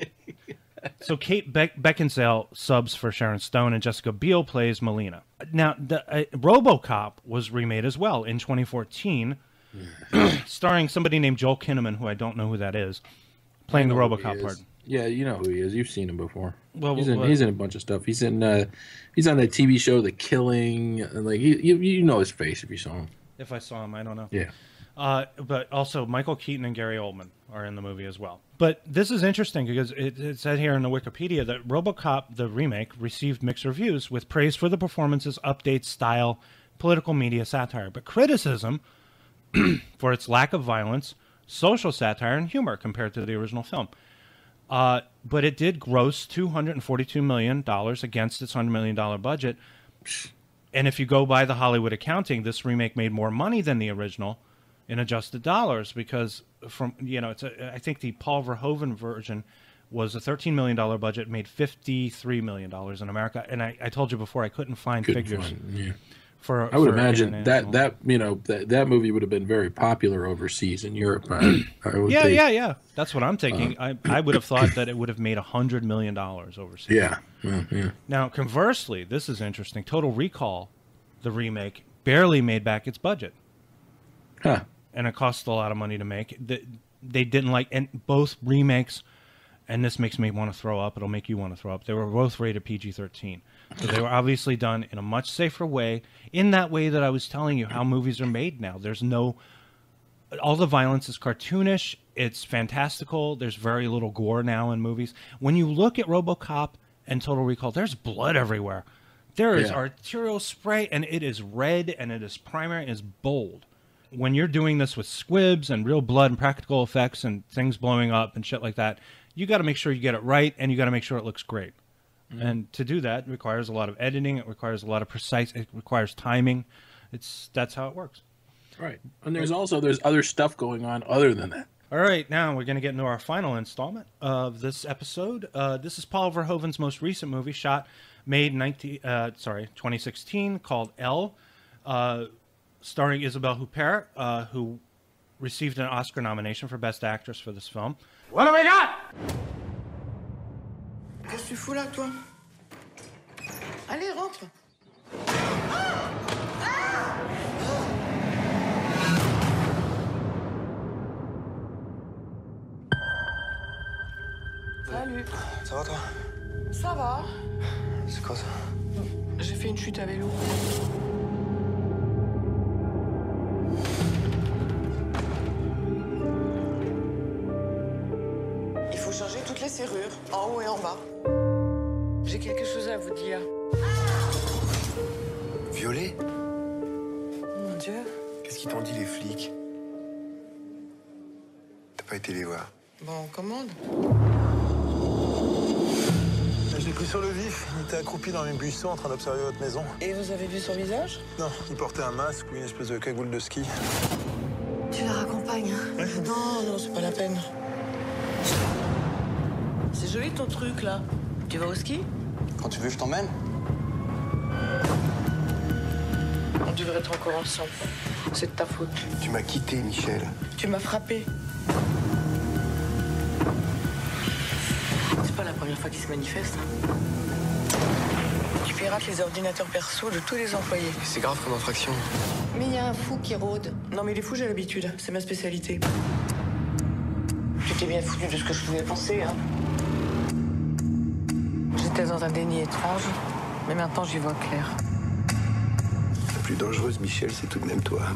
so Kate Beck- Beckinsale subs for Sharon Stone, and Jessica Biel plays Melina. Now, the, uh, Robocop was remade as well in twenty fourteen, starring somebody named Joel Kinnaman, who I don't know who that is, playing the Robocop part. Yeah, you know who he is. You've seen him before. Well, he's in well, he's in a bunch of stuff. He's in uh, he's on that T V show The Killing. And like you, you you know his face if you saw him. If I saw him, I don't know. Yeah. Uh, but also Michael Keaton and Gary Oldman are in the movie as well. But this is interesting because it, it said here in the Wikipedia that Robocop, the remake, received mixed reviews with praise for the performances, updates, style, political media satire, but criticism for its lack of violence, social satire, and humor compared to the original film. Uh, but it did gross two hundred forty-two million dollars against its one hundred million dollars budget. And if you go by the Hollywood accounting, this remake made more money than the original in adjusted dollars because, from you know, it's a, I think the Paul Verhoeven version was a thirteen million dollars budget, made fifty-three million dollars in America. And I, I told you before, I couldn't find couldn't figures. Find, yeah. For, I would for imagine that that you know that, that movie would have been very popular overseas in Europe. I, I would yeah, think. yeah, yeah. That's what I'm thinking. Uh, I I would have thought that it would have made a hundred million dollars overseas. Yeah, yeah, yeah. Now, conversely, this is interesting. Total Recall, the remake, barely made back its budget. Huh. And it cost a lot of money to make. They, they didn't like, and both remakes. And this makes me want to throw up. It'll make you want to throw up. They were both rated P G thirteen. So they were obviously done in a much safer way, in that way that I was telling you how movies are made now. There's no... All the violence is cartoonish. It's fantastical. There's very little gore now in movies. When you look at Robocop and Total Recall, there's blood everywhere. There is Yeah. arterial spray, and it is red, and it is primary, and it's bold. When you're doing this with squibs and real blood and practical effects and things blowing up and shit like that, you got to make sure you get it right, and you got to make sure it looks great. Mm-hmm. And to do that requires a lot of editing. It requires a lot of precise. It requires timing. It's that's how it works. Right. And there's also there's other stuff going on other than that. All right, now we're going to get into our final installment of this episode. Uh, this is Paul Verhoeven's most recent movie, shot, made nineteen, uh, sorry, twenty sixteen, called Elle, uh, starring Isabelle Huppert, uh, who received an Oscar nomination for Best Actress for this film. What do we got? Qu'est-ce que tu fous là, toi? Allez, rentre. Salut. Ça va, toi? Ça va. C'est quoi ça? J'ai fait une chute à vélo. serrures, en haut et en bas. J'ai quelque chose à vous dire. Violet? Mon Dieu. Qu'est-ce qu'ils t'ont dit, les flics? T'as pas été les voir? Bon, on commande. Je l'ai pris sur le vif. Il était accroupi dans les buissons en train d'observer votre maison. Et vous avez vu son visage? Non, il portait un masque ou une espèce de cagoule de ski. Tu la raccompagnes, hein? Non, non, c'est pas la peine. C'est joli ton truc, là. Tu vas au ski? Quand tu veux, je t'emmène. On devrait être encore ensemble. C'est de ta faute. Tu m'as quitté, Michel. Tu m'as frappé. C'est pas la première fois qu'il se manifeste. Hein. Tu pirates les ordinateurs perso de tous les employés. C'est grave comme infraction. Mais il y a un fou qui rôde. Non, mais les fous, j'ai l'habitude. C'est ma spécialité. Tu t'es bien foutu de ce que je pouvais penser, hein. J'étais dans un déni étrange, mais maintenant j'y vois clair. La plus dangereuse, Michel, c'est tout de même toi.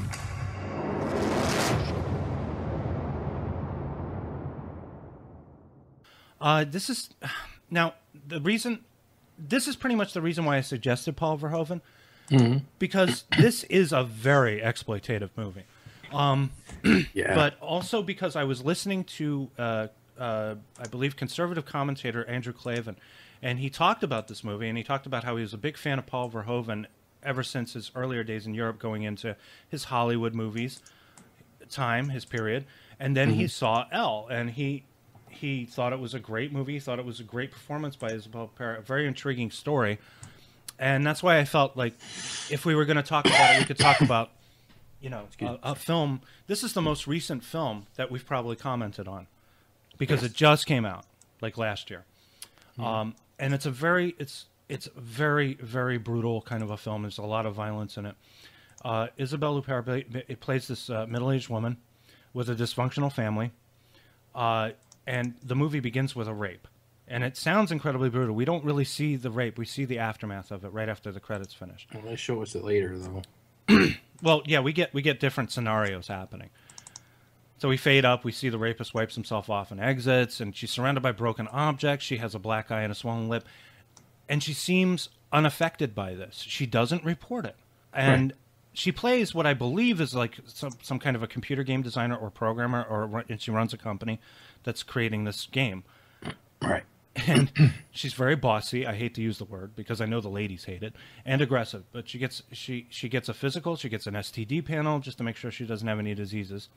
Uh, this is now the reason. This is pretty much the reason why I suggested Paul Verhoeven, mm-hmm. because this is a very exploitative movie. Um, yeah. But also because I was listening to, uh, uh, I believe, conservative commentator Andrew Klavan, and he talked about this movie, and he talked about how he was a big fan of Paul Verhoeven ever since his earlier days in Europe, going into his Hollywood movies time, his period, and then mm-hmm. he saw Elle, and he he thought it was a great movie. He thought it was a great performance by Isabelle Huppert, a very intriguing story, and that's why I felt like if we were going to talk about it, we could talk about, you know, a, a film. This is the most recent film that we've probably commented on because yes. it just came out like last year. Mm-hmm. Um, and it's a very, it's it's very, very brutal kind of a film. There's a lot of violence in it. Uh, Isabelle Huppert it plays this uh, middle-aged woman with a dysfunctional family, uh, and the movie begins with a rape. And it sounds incredibly brutal. We don't really see the rape. We see the aftermath of it right after the credits finish. Well, they show us it later, though. Well, yeah, we get we get different scenarios happening. So we fade up. We see the rapist wipes himself off and exits, and she's surrounded by broken objects. She has a black eye and a swollen lip, and she seems unaffected by this. She doesn't report it, and right. she plays what I believe is like some some kind of a computer game designer or programmer, or and she runs a company that's creating this game. Right. And she's very bossy. I hate to use the word because I know the ladies hate it, and aggressive. But she gets she she gets a physical. She gets an S T D panel just to make sure she doesn't have any diseases.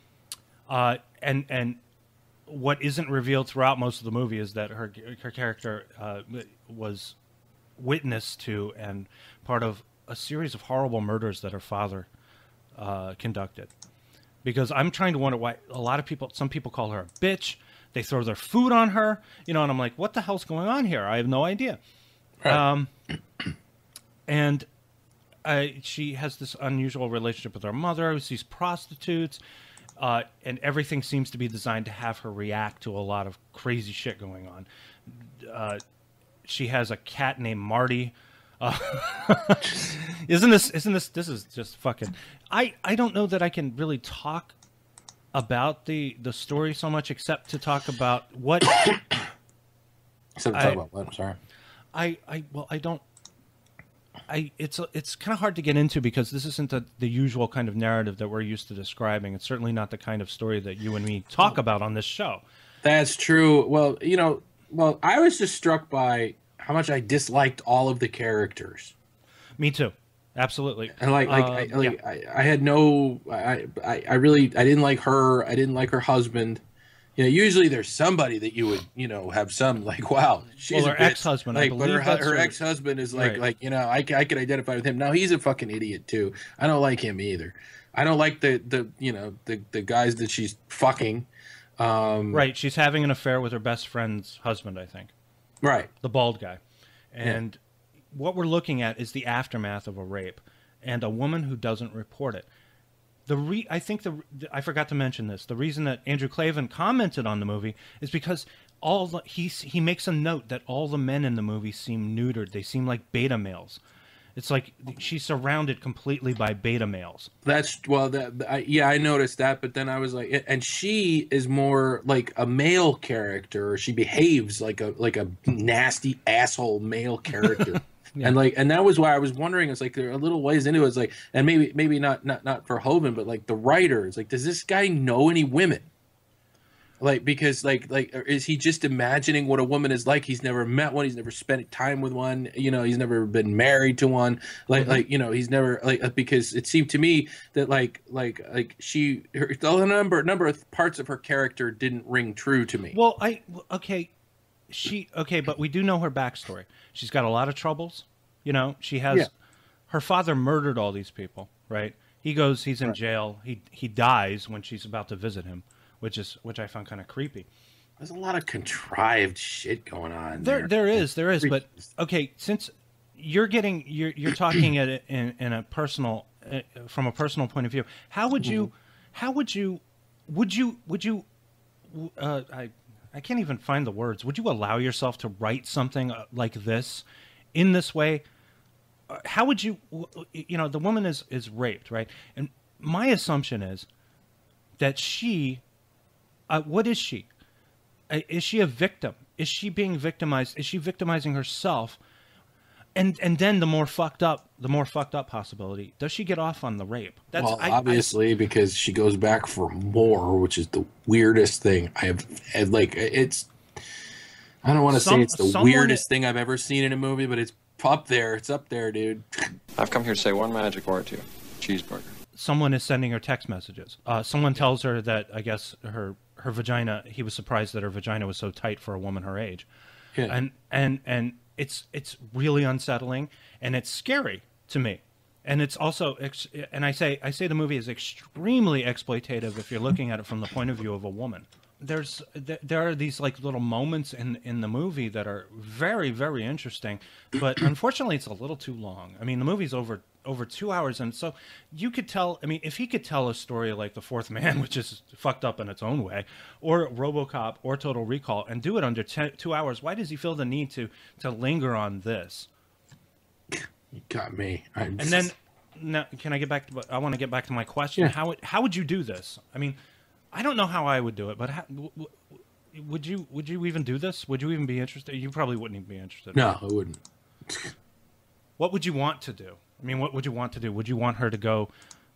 Uh, and and what isn't revealed throughout most of the movie is that her her character uh, was witness to and part of a series of horrible murders that her father uh, conducted. Because I'm trying to wonder why a lot of people, some people call her a bitch. They throw their food on her, you know, and I'm like, what the hell's going on here? I have no idea. Right. Um, and I, she has this unusual relationship with her mother, who sees prostitutes, uh, and everything seems to be designed to have her react to a lot of crazy shit going on. Uh, she has a cat named Marty. Uh, isn't this? Isn't this? This is just fucking. I I don't know that I can really talk about the the story so much, except to talk about what. Except to talk I, about what? I'm sorry. I I well I don't. I it's it's kind of hard to get into because this isn't the, the usual kind of narrative that we're used to describing. It's certainly not the kind of story that you and me talk about on this show. That's true. Well, you know, well, I was just struck by how much I disliked all of the characters. Me too. Absolutely. And like, like, uh, I, like yeah. I, I had no, I, I, I really, I didn't like her. I didn't like her husband. You know, usually there's somebody that you would, you know, have some like, wow, she's well, her ex-husband. Like, I but her, her, her ex-husband is like, right. like, you know, I, I could identify with him. No, he's a fucking idiot too. I don't like him either. I don't like the, the, you know, the, the guys that she's fucking. Um, right. She's having an affair with her best friend's husband, I think. Right. The bald guy. And yeah. what we're looking at is the aftermath of a rape and a woman who doesn't report it. The re I think the I forgot to mention this. The reason that Andrew Klavan commented on the movie is because all the, he he makes a note that all the men in the movie seem neutered. They seem like beta males. It's like she's surrounded completely by beta males. That's well, that I, yeah, I noticed that, but then I was like, and she is more like a male character. She behaves like a like a nasty asshole male character, yeah. and like, and that was why I was wondering. It's like they're a little ways into it. It's like, and maybe maybe not not not for Verhoeven, but like the writers. Like, does this guy know any women? Like, because like like is he just imagining what a woman is like? He's never met one. He's never spent time with one. You know, he's never been married to one. Like mm-hmm. like you know, he's never like because it seemed to me that like like like she her, the number number of parts of her character didn't ring true to me. Well, I okay, she okay, but we do know her backstory. She's got a lot of troubles. You know, she has yeah. her father murdered all these people. Right? He goes. He's in right. jail. He he dies when she's about to visit him. Which is which I found kind of creepy. There's a lot of contrived shit going on. There, there, there is, there is. But okay, since you're getting, you're you're talking at it in, in a personal, uh, from a personal point of view. How would you, how would you, would you, would you, uh, I, I can't even find the words. Would you allow yourself to write something like this, in this way? How would you, you know, the woman is is raped, right? And my assumption is that she. Uh, what is she? Uh, is she a victim? Is she being victimized? Is she victimizing herself? And and then the more fucked up, the more fucked up possibility. Does she get off on the rape? That's well, I, obviously I, because she goes back for more, which is the weirdest thing I have. Like it's, I don't want to say it's the weirdest thing I've ever seen in a movie, but it's up there. It's up there, dude. I've come here to say one magic word to you: cheeseburger. Someone is sending her text messages. Uh, someone tells her that I guess her. her vagina, he was surprised that her vagina was so tight for a woman her age. Yeah. And and and it's it's really unsettling and it's scary to me. And it's also and I say I say the movie is extremely exploitative if you're looking at it from the point of view of a woman. There's there are these like little moments in in the movie that are very very interesting, but unfortunately it's a little too long. I mean, the movie's over over two hours, and so you could tell. I mean, if he could tell a story like The Fourth Man, which is fucked up in its own way, or Robocop, or Total Recall, and do it under ten, two hours, why does he feel the need to to linger on this? You got me. I'm... And then, now, can I get back to? I want to get back to my question. Yeah. How how would you do this? I mean. I don't know how I would do it, but how, would you? Would you even do this? Would you even be interested? You probably wouldn't even be interested. No, I wouldn't. What would you want to do? I mean, what would you want to do? Would you want her to go,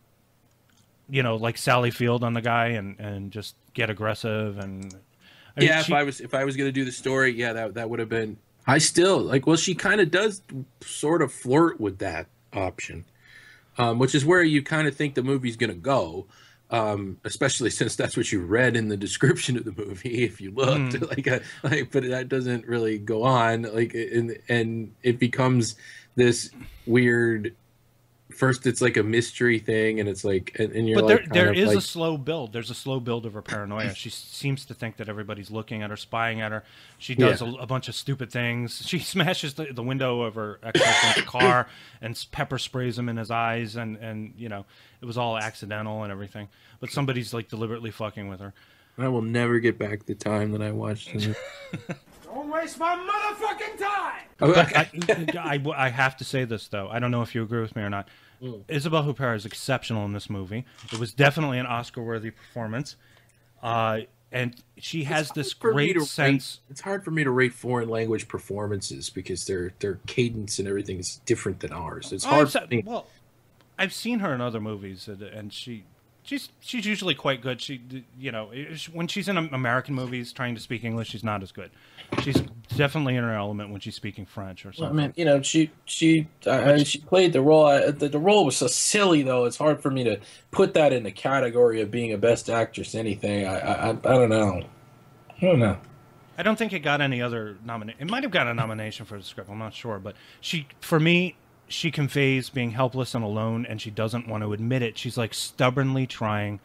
you know, like Sally Field on the guy and, and just get aggressive and? I mean, yeah, she, if I was if I was going to do the story, yeah, that that would have been. I still like. Well, she kind of does sort of flirt with that option, um, which is where you kind of think the movie's going to go. Um, especially since that's what you read in the description of the movie, if you looked mm. like, a, like, but that doesn't really go on. Like, and and it becomes this weird. First, it's like a mystery thing, and it's like, and, and you're but like, there, there is like, a slow build. There's a slow build of her paranoia. She seems to think that everybody's looking at her, spying at her. She does yeah. a, a bunch of stupid things. She smashes the, the window of her ex-husband's car and pepper sprays him in his eyes, and and you know, it was all accidental and everything. But somebody's like deliberately fucking with her. I will never get back the time that I watched it. Don't waste my motherfucking time! But I, I, I have to say this, though. I don't know if you agree with me or not. Mm. Isabelle Huppert is exceptional in this movie. It was definitely an Oscar-worthy performance. Uh, and she has this great sense... Rate, it's hard for me to rate foreign language performances because their their cadence and everything is different than ours. It's hard oh, for me. Well, I've seen her in other movies, and, and she... She's she's usually quite good. She, you know, when she's in American movies trying to speak English, she's not as good. She's definitely in her element when she's speaking French or something. Well, I mean, you know, she she uh, she played the role. Uh, the, the role was so silly, though. It's hard for me to put that in the category of being a best actress. Anything. I I, I don't know. I don't know. I don't think it got any other nomination. It might have got a nomination for the script. I'm not sure, but she, for me. She conveys being helpless and alone, and she doesn't want to admit it. She's like stubbornly trying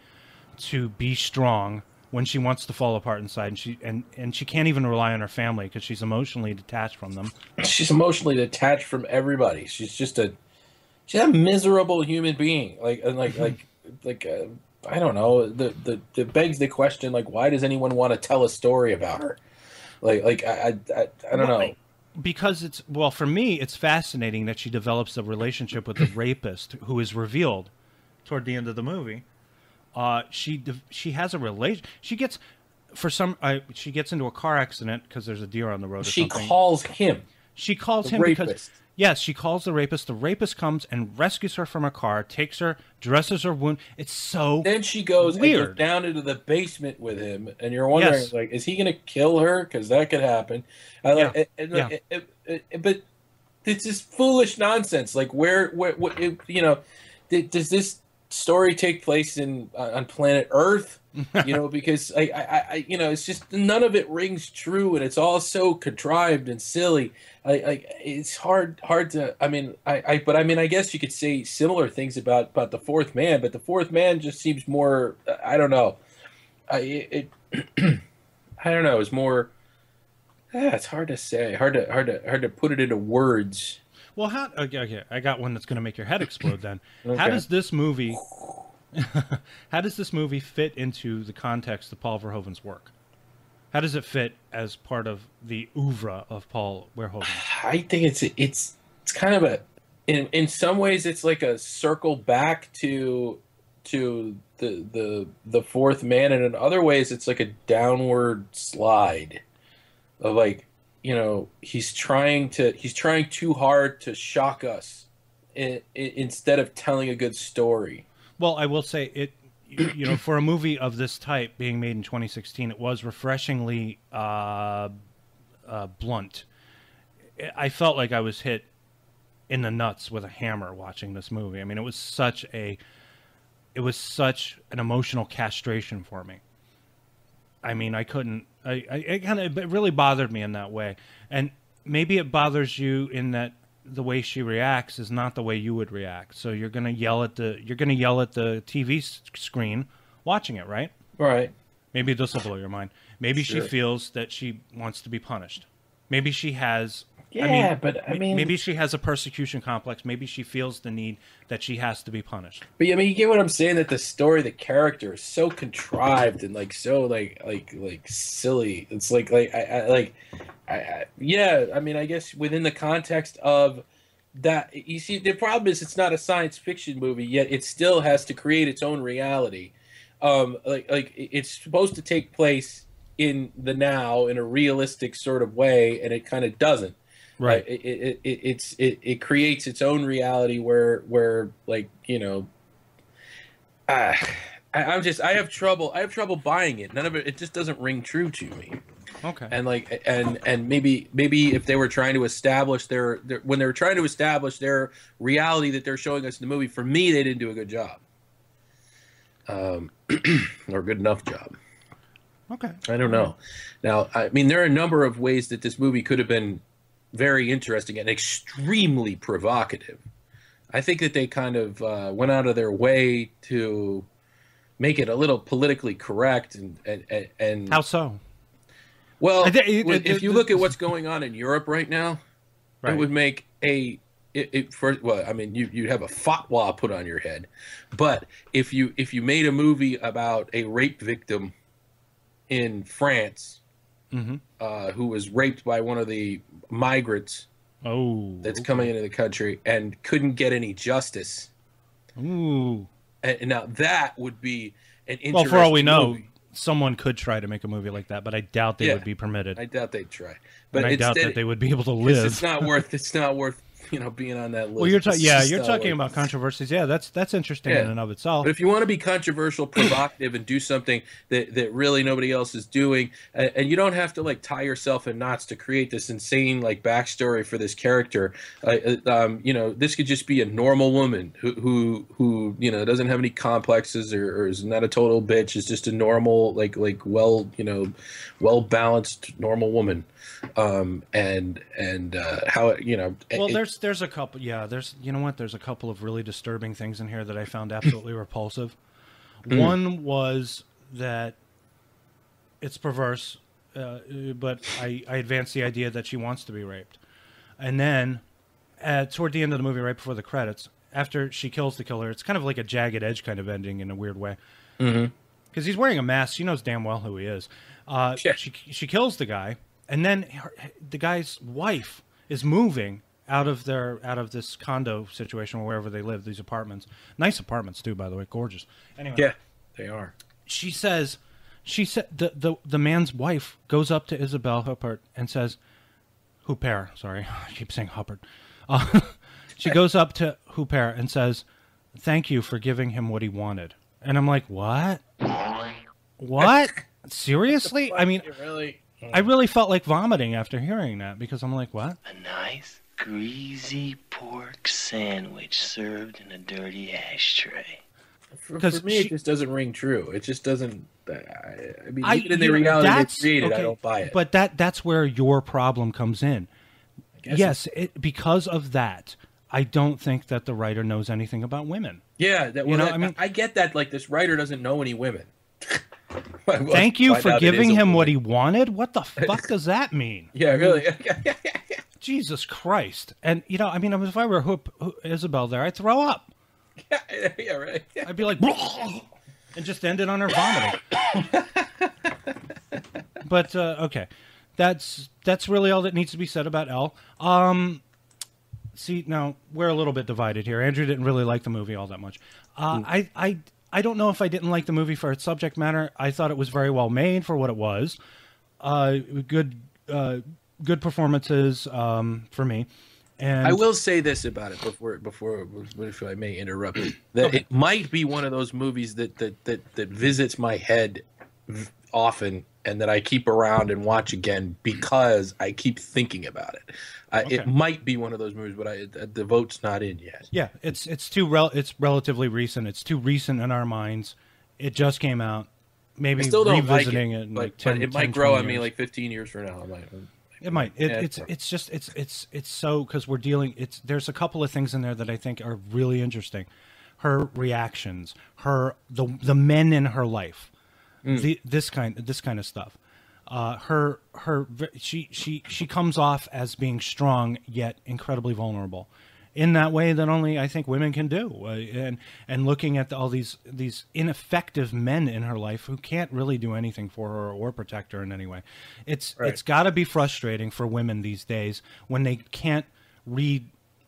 to be strong when she wants to fall apart inside, and she and, and she can't even rely on her family because she's emotionally detached from them. She's emotionally detached from everybody. She's just a she's a miserable human being. Like and like like like uh, I don't know. The the it begs the question like why does anyone want to tell a story about her? Like like I I I, I don't well, know. I, because it's, well, for me, it's fascinating that she develops a relationship with the rapist who is revealed toward the end of the movie. Uh, she she has a relation. She gets for some. Uh, she gets into a car accident because there's a deer on the road. Or She something. calls him. She calls the him rapist. because yes, she calls the rapist. The rapist comes and rescues her from a car, takes her, dresses her wound. It's so Then she goes weird. and goes down into the basement with him, and you're wondering, Yes. like, is he going to kill her? Because that could happen. I like, Yeah. and, Yeah. it- it- it- it- but it's just foolish nonsense. Like, where, where, what, it, you know, th- does this story take place in uh, on planet Earth? You know, because I, I, I, you know, it's just none of it rings true, and it's all so contrived and silly. I, I it's hard, hard to. I mean, I, I, but I mean, I guess you could say similar things about about the Fourth Man, but the Fourth Man just seems more. I don't know. I, it, I don't know. It's more. Ah, it's hard to say. Hard to, hard to, hard to put it into words. Well, how? Okay, okay, I got one that's going to make your head explode. Then, how Okay. does this movie? How does this movie fit into the context of Paul Verhoeven's work? How does it fit as part of the oeuvre of Paul Verhoeven? I think it's it's it's kind of a in in some ways it's like a circle back to to the the the Fourth Man, and in other ways it's like a downward slide of, like, you know, he's trying to he's trying too hard to shock us in, in, instead of telling a good story. Well, I will say it. You you know, for a movie of this type being made in twenty sixteen, it was refreshingly uh, uh, blunt. I felt like I was hit in the nuts with a hammer watching this movie. I mean, it was such a, it was such an emotional castration for me. I mean, I couldn't. I, I it kind of it really bothered me in that way, and maybe it bothers you in that the way she reacts is not the way you would react. So you're gonna yell at the you're gonna yell at the T V screen watching it, right? Right. Maybe this will blow your mind. Maybe Sure. she feels that she wants to be punished. Maybe she has. Yeah, I mean, but I m- mean- maybe she has a persecution complex. Maybe she feels the need that she has to be punished. But I mean, you get what I'm saying? That the story, the character is so contrived and like so like like like silly. It's like like I, I like I, I yeah. I mean, I guess within the context of that, you see, the problem is it's not a science fiction movie, yet it still has to create its own reality. Um, like like it's supposed to take place in the now in a realistic sort of way, and it kind of doesn't. Right. It, it, it it's it, it creates its own reality where where like, you know, ah, I, I'm just I have trouble I have trouble buying it. None of it it just doesn't ring true to me. Okay. And like and and maybe maybe if they were trying to establish their, their when they were trying to establish their reality that they're showing us in the movie, for me they didn't do a good job. Um, or a good enough job. Okay. I don't know. Now, I mean, there are a number of ways that this movie could have been very interesting and extremely provocative. I think that they kind of uh, went out of their way to make it a little politically correct and and, and How so? Well, I thi- when- it- if it- you look at what's going on in Europe right now, Right. it would make a it, it first. Well, I mean, you you'd have a fatwa put on your head, but if you if you made a movie about a rape victim in France, Mm-hmm. uh, who was raped by one of the migrants Oh, that's okay. coming into the country and couldn't get any justice, Ooh. and, and now that would be an interesting Well, for all we know, movie. someone could try to make a movie like that, but I doubt they Yeah. would be permitted. I doubt they'd try, But but I doubt instead- that they would be able to 'cause live. It's not worth. It's not worth. You know, being on that list. Well, you're talking. It's Yeah, just you're not talking worth- about controversies. Yeah, that's that's interesting Yeah. in and of itself. But if you want to be controversial, provocative, and do something that, that really nobody else is doing, and, and you don't have to like tie yourself in knots to create this insane like backstory for this character. Uh, uh, um, you know, this could just be a normal woman who who, who you know doesn't have any complexes or, or is not a total bitch. Is just a normal like like well you know well balanced normal woman. Um, and and uh, how it, you know. Well, it- there's there's a couple. Yeah, there's you know what? There's a couple of really disturbing things in here that I found absolutely repulsive. Mm. One was that it's perverse, uh, but I I advanced the idea that she wants to be raped, and then at, toward the end of the movie, right before the credits, after she kills the killer, it's kind of like a jagged edge kind of ending in a weird way. Mhm. Because he's wearing a mask, she knows damn well who he is. Uh, She she kills the guy, and then her, the guy's wife is moving out of their out of this condo situation or wherever they live, these apartments. Nice apartments too, by the way, gorgeous. Anyway, yeah, they are. She says, she said the the the man's wife goes up to Isabel Huppert and says, Huppert, sorry, I keep saying Huppert. Uh, she goes up to Huppert and says, "Thank you for giving him what he wanted." And I'm like, what? What? Seriously? I mean, really? I really felt like vomiting after hearing that because I'm like, what? A nice, greasy pork sandwich served in a dirty ashtray. For, for me, she, it just doesn't ring true. It just doesn't. I, I mean, I, even in the you know, reality they that's- created, okay, I don't buy it. But that that's where your problem comes in. guess Yes, it, because of that, I don't think that the writer knows anything about women. Yeah, that, well, You know, that- I mean- I get that. Like, this writer doesn't know any women. Thank you Find for out it giving is a him what woman. he wanted. What the fuck does that mean? Yeah, really. Jesus Christ! And you know, I mean, if I were Hoop, Hoop- Isabel there, I'd throw up. yeah, yeah, right. I'd be like, and just end it on her vomiting. But uh, okay, that's that's really all that needs to be said about Elle. Um, see, now we're a little bit divided here. Andrew didn't really like the movie all that much. Uh, I I I don't know if I didn't like the movie for its subject matter. I thought it was very well made for what it was. Uh, good uh, good performances um, for me. And I will say this about it before before if I may interrupt that Okay. it might be one of those movies that that that that visits my head v- often and that I keep around and watch again because I keep thinking about it. Uh, Okay. It might be one of those movies, but I, the vote's not in yet. Yeah, it's it's too rel- it's relatively recent. It's too recent in our minds. It just came out. Maybe I still don't like revisiting it, it, in but, like ten, but it might ten, grow twenty on me years. like fifteen years from now. I might. It might. It, Yeah, it's it's- it's just it's it's it's so because we're dealing. It's there's a couple of things in there that I think are really interesting. Her reactions, her the the men in her life, Mm. the this kind this kind of stuff. Uh, her her she she she comes off as being strong yet incredibly vulnerable, in that way that only I think women can do. Uh, and and looking at all these these ineffective men in her life who can't really do anything for her or protect her in any way, it's Right. it's got to be frustrating for women these days when they can't read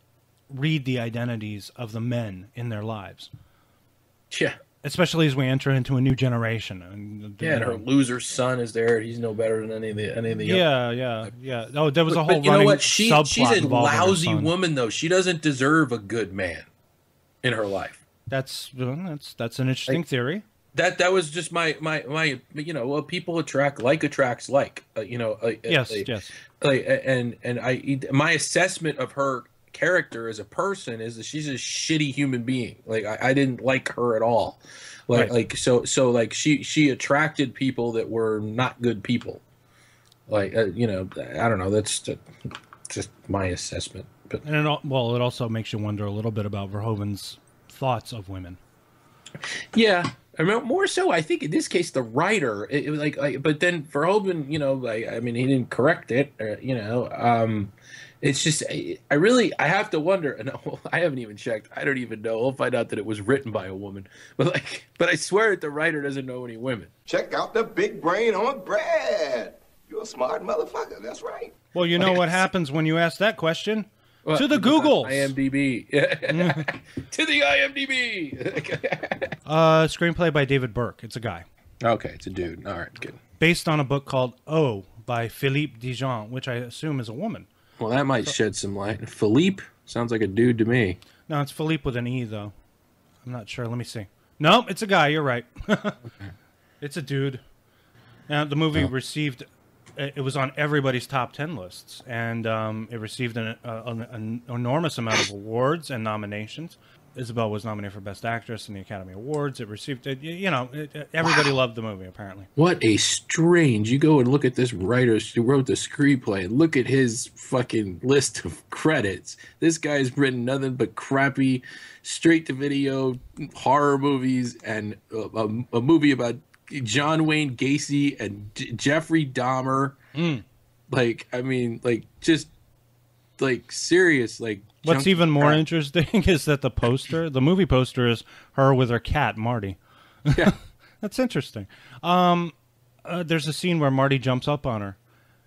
read the identities of the men in their lives. Yeah. Especially as we enter into a new generation. And, Yeah, and her loser son is there. He's no better than any of the any of the. Yeah, yeah, yeah. Oh, there was a But- whole but you know running what? She, subplot she's a involving her lousy son. woman, though. She doesn't deserve a good man in her life. That's well, that's that's an interesting Like, theory. That that was just my my my. You know, well, people attract like attracts like. Uh, you know. Uh, Yes, like, yes. Like, and and I my assessment of her character as a person is that she's a shitty human being. Like I, I didn't like her at all. Like Right. like so so like she she attracted people that were not good people. Like uh, you know, I don't know. That's just, just my assessment. But And it, al- well, it also makes you wonder a little bit about Verhoeven's thoughts of women. yeah, I mean, more so, I think in this case the writer. It, it was like, like, but then Verhoeven, you know, like I mean, he didn't correct it. Or, you know, um, it's just I, I really I have to wonder. And I haven't even checked. I don't even know. I'll find out that it was written by a woman. But like, but I swear that the writer doesn't know any women. Check out the big brain on Brad. You're a smart motherfucker. That's right. Well, you know what happens when you ask that question? Well, to the Googles. IMDb. To the IMDb. Uh, screenplay by David Burke. It's a guy. Okay, it's a dude. All right, good. Based on a book called Oh by Philippe Dijon, which I assume is a woman. Well, that might shed some light. Philippe sounds like a dude to me. No, it's Philippe with an E, though. I'm not sure. Let me see. No, it's a guy. You're right. It's a dude. Now, the movie Oh. received... It was on everybody's top ten lists, and um, it received an, uh, an, an enormous amount of awards and nominations. Isabel was nominated for Best Actress in the Academy Awards. It received... It, you know, it, everybody loved the movie, apparently. What a strange. You go and look at this writer who wrote the screenplay and look at his fucking list of credits. This guy's written nothing but crappy straight to video horror movies and a, a, a movie about John Wayne Gacy and J- Jeffrey Dahmer. Mm. Like, I mean, like, just like serious, like. What's junk even more crap. interesting is that the poster, the movie poster, is her with her cat, Marty. Yeah. That's interesting. Um, uh, there's a scene where Marty jumps up on her,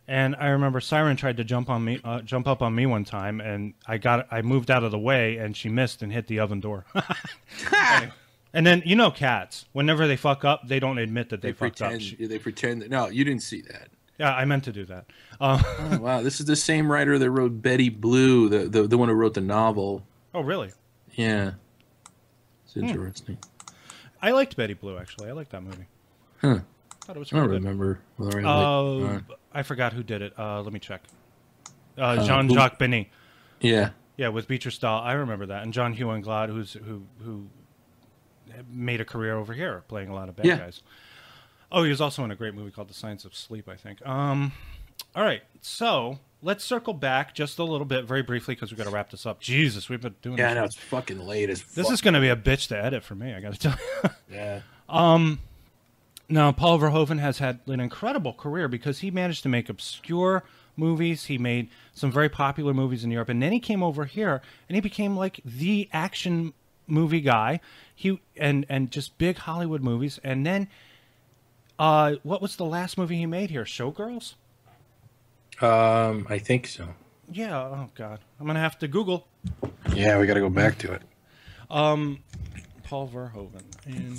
And I remember Siren tried to jump on me, uh, jump up on me one time, and I got, I moved out of the way, and she missed and hit the oven door. Anyway. And then you know, cats. Whenever they fuck up, they don't admit that they, they fucked pretend, up. She, they pretend. That, no, you didn't see that. Yeah, I meant to do that. Uh, oh, wow, this is the same writer that wrote Betty Blue, the the, the one who wrote the novel. Oh, really? Yeah. It's interesting. Hmm. I liked Betty Blue, actually. I liked that movie. Huh. Thought it was I don't good. remember. Whether I, uh, like, uh, I forgot who did it. Uh, let me check. Uh, Jean-Jacques uh, Benet. Yeah. Yeah, with Beatrice Dahl. I remember that. And John Hugh Anglade, who's who who made a career over here, playing a lot of bad yeah. guys. Oh, he was also in a great movie called The Science of Sleep, I think. Um, all right, so let's circle back just a little bit, very briefly, because we've got to wrap this up. Jesus, we've been doing yeah, this. Yeah, I know, it's fucking late as fuck. This is going to be a bitch to edit for me, I got to tell you. Yeah. Um, now, Paul Verhoeven has had an incredible career because he managed to make obscure movies. He made some very popular movies in Europe, and then he came over here, and he became like the action movie guy. He and and just big Hollywood movies, and then... Uh, what was the last movie he made here? Showgirls? Um, I think so. Yeah. Oh God, I'm gonna have to Google. Yeah, we got to go back to it. Um, Paul Verhoeven. And...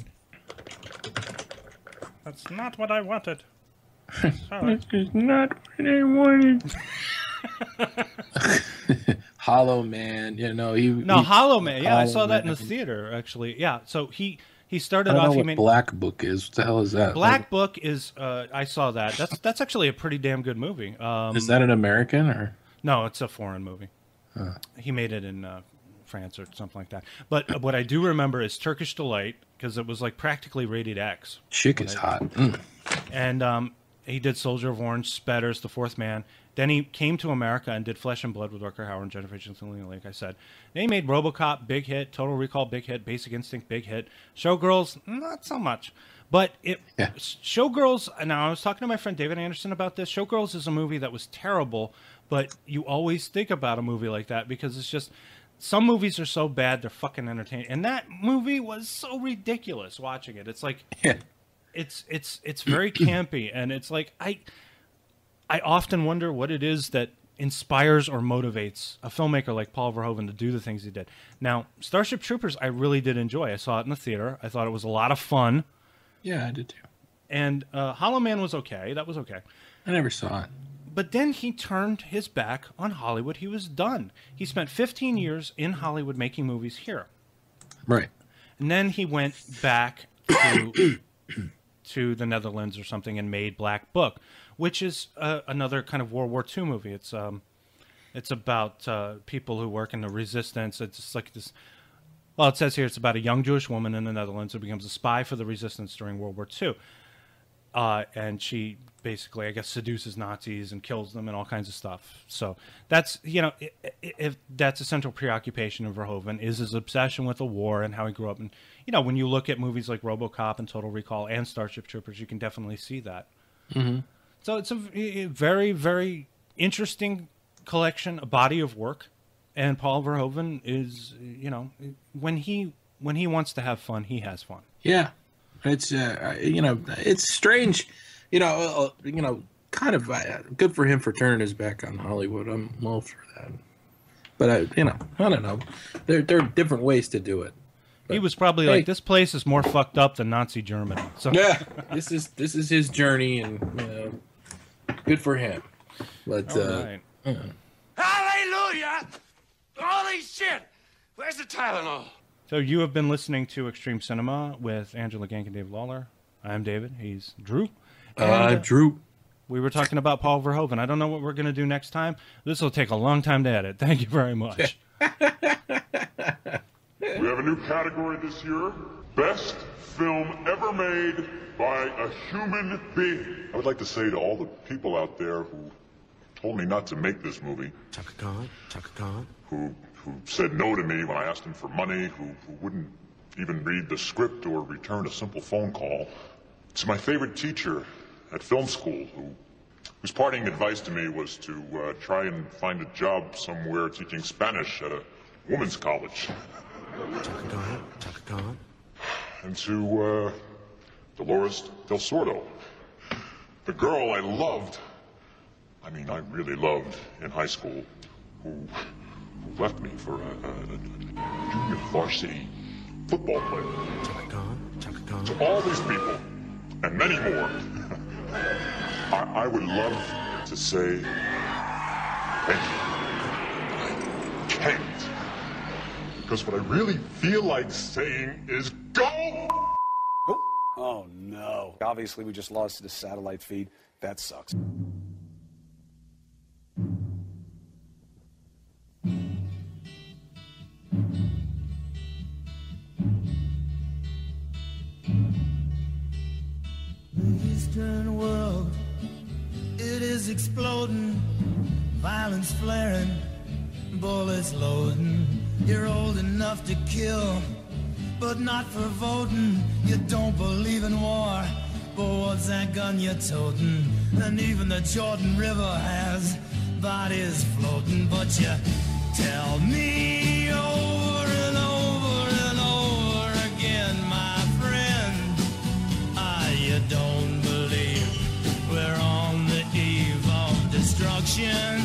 That's not what I wanted. Sorry. This is not what I wanted. Hollow Man. You know he. No, he, Hollow Man. Yeah, Hollow I saw that Man. in the theater actually. Yeah. So he. He started I don't off. know He what made Black Book is. What the hell is that? Black like, Book is. Uh, I saw that. That's that's actually a pretty damn good movie. Um, is that an American or? No, it's a foreign movie. Huh. He made it in uh, France or something like that. But what I do remember is Turkish Delight because it was like practically rated X. Chick is I, hot. Mm. And um, he did Soldier of Orange, Spedders, The Fourth Man. Then he came to America and did Flesh and Blood with Rutger Hauer and Jennifer Aniston, like I said. Then he made Robocop, big hit. Total Recall, big hit. Basic Instinct, big hit. Showgirls, not so much. But it yeah. Showgirls, now I was talking to my friend David Anderson about this. Showgirls is a movie that was terrible, but you always think about a movie like that because it's just, some movies are so bad, they're fucking entertaining. And that movie was so ridiculous watching it. It's like, yeah. it's, it's, it's very campy. And it's like, I... I often wonder what it is that inspires or motivates a filmmaker like Paul Verhoeven to do the things he did. Now, Starship Troopers, I really did enjoy. I saw it in the theater. I thought it was a lot of fun. Yeah, I did too. And uh, Hollow Man was okay. That was okay. I never saw it. But then he turned his back on Hollywood. He was done. He spent fifteen years in Hollywood making movies here. Right. And then he went back to, to the Netherlands or something and made Black Book, which is uh, another kind of World War Two movie. It's um, it's about uh, people who work in the resistance. It's just like this. Well, it says here it's about a young Jewish woman in the Netherlands who becomes a spy for the resistance during World War Two, uh, and she basically, I guess, seduces Nazis and kills them and all kinds of stuff. So that's you know, if that's a central preoccupation of Verhoeven is his obsession with the war and how he grew up. And you know, when you look at movies like RoboCop and Total Recall and Starship Troopers, you can definitely see that. Mm-hmm. So it's a, a very, very interesting collection, a body of work, and Paul Verhoeven is, you know, when he when he wants to have fun, he has fun. Yeah, it's uh, you know, it's strange, you know, uh, you know, kind of uh, good for him for turning his back on Hollywood. I'm all for that, but I, you know, I don't know, there there are different ways to do it. But, he was probably hey. like, this place is more fucked up than Nazi Germany. So yeah, this is this is his journey, and you know. Good for him. But, uh, right. yeah. Hallelujah! Holy shit! Where's the Tylenol? So you have been listening to Extreme Cinema with Angela Gank and David Lawler. I'm David. He's Drew. And, uh, uh, Drew. We were talking about Paul Verhoeven. I don't know what we're going to do next time. This will take a long time to edit. Thank you very much. We have a new category this year. Best film ever made by a human being. I would like to say to all the people out there who told me not to make this movie, Chaka Khan, Chaka Khan, who who said no to me when I asked them for money, who, who wouldn't even read the script or return a simple phone call. It's my favorite teacher at film school who whose parting advice to me was to uh, try and find a job somewhere teaching Spanish at a women's college. Chaka Khan, Chaka Khan. And to uh, Dolores Del Sordo, the girl I loved I mean, I really loved in high school who, who left me for a, a, a junior varsity football player. Chaka Khan, Chaka Khan. To all these people, and many more, I, I would love to say thank you. I can't. Because what I really feel like saying is go! Oh, oh no. Obviously, we just lost the satellite feed. That sucks. The Eastern world, it is exploding, violence flaring, bullets loading. You're old enough to kill, but not for voting. You don't believe in war, but what's that gun you're toting? And even the Jordan River has bodies floating. But you tell me over and over and over again, my friend, ah, you don't believe we're on the eve of destruction.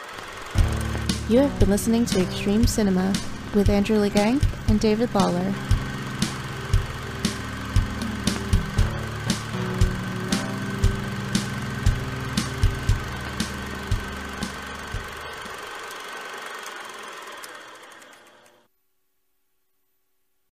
You have been listening to Extreme Cinema with Andrew Legang and David Lawler.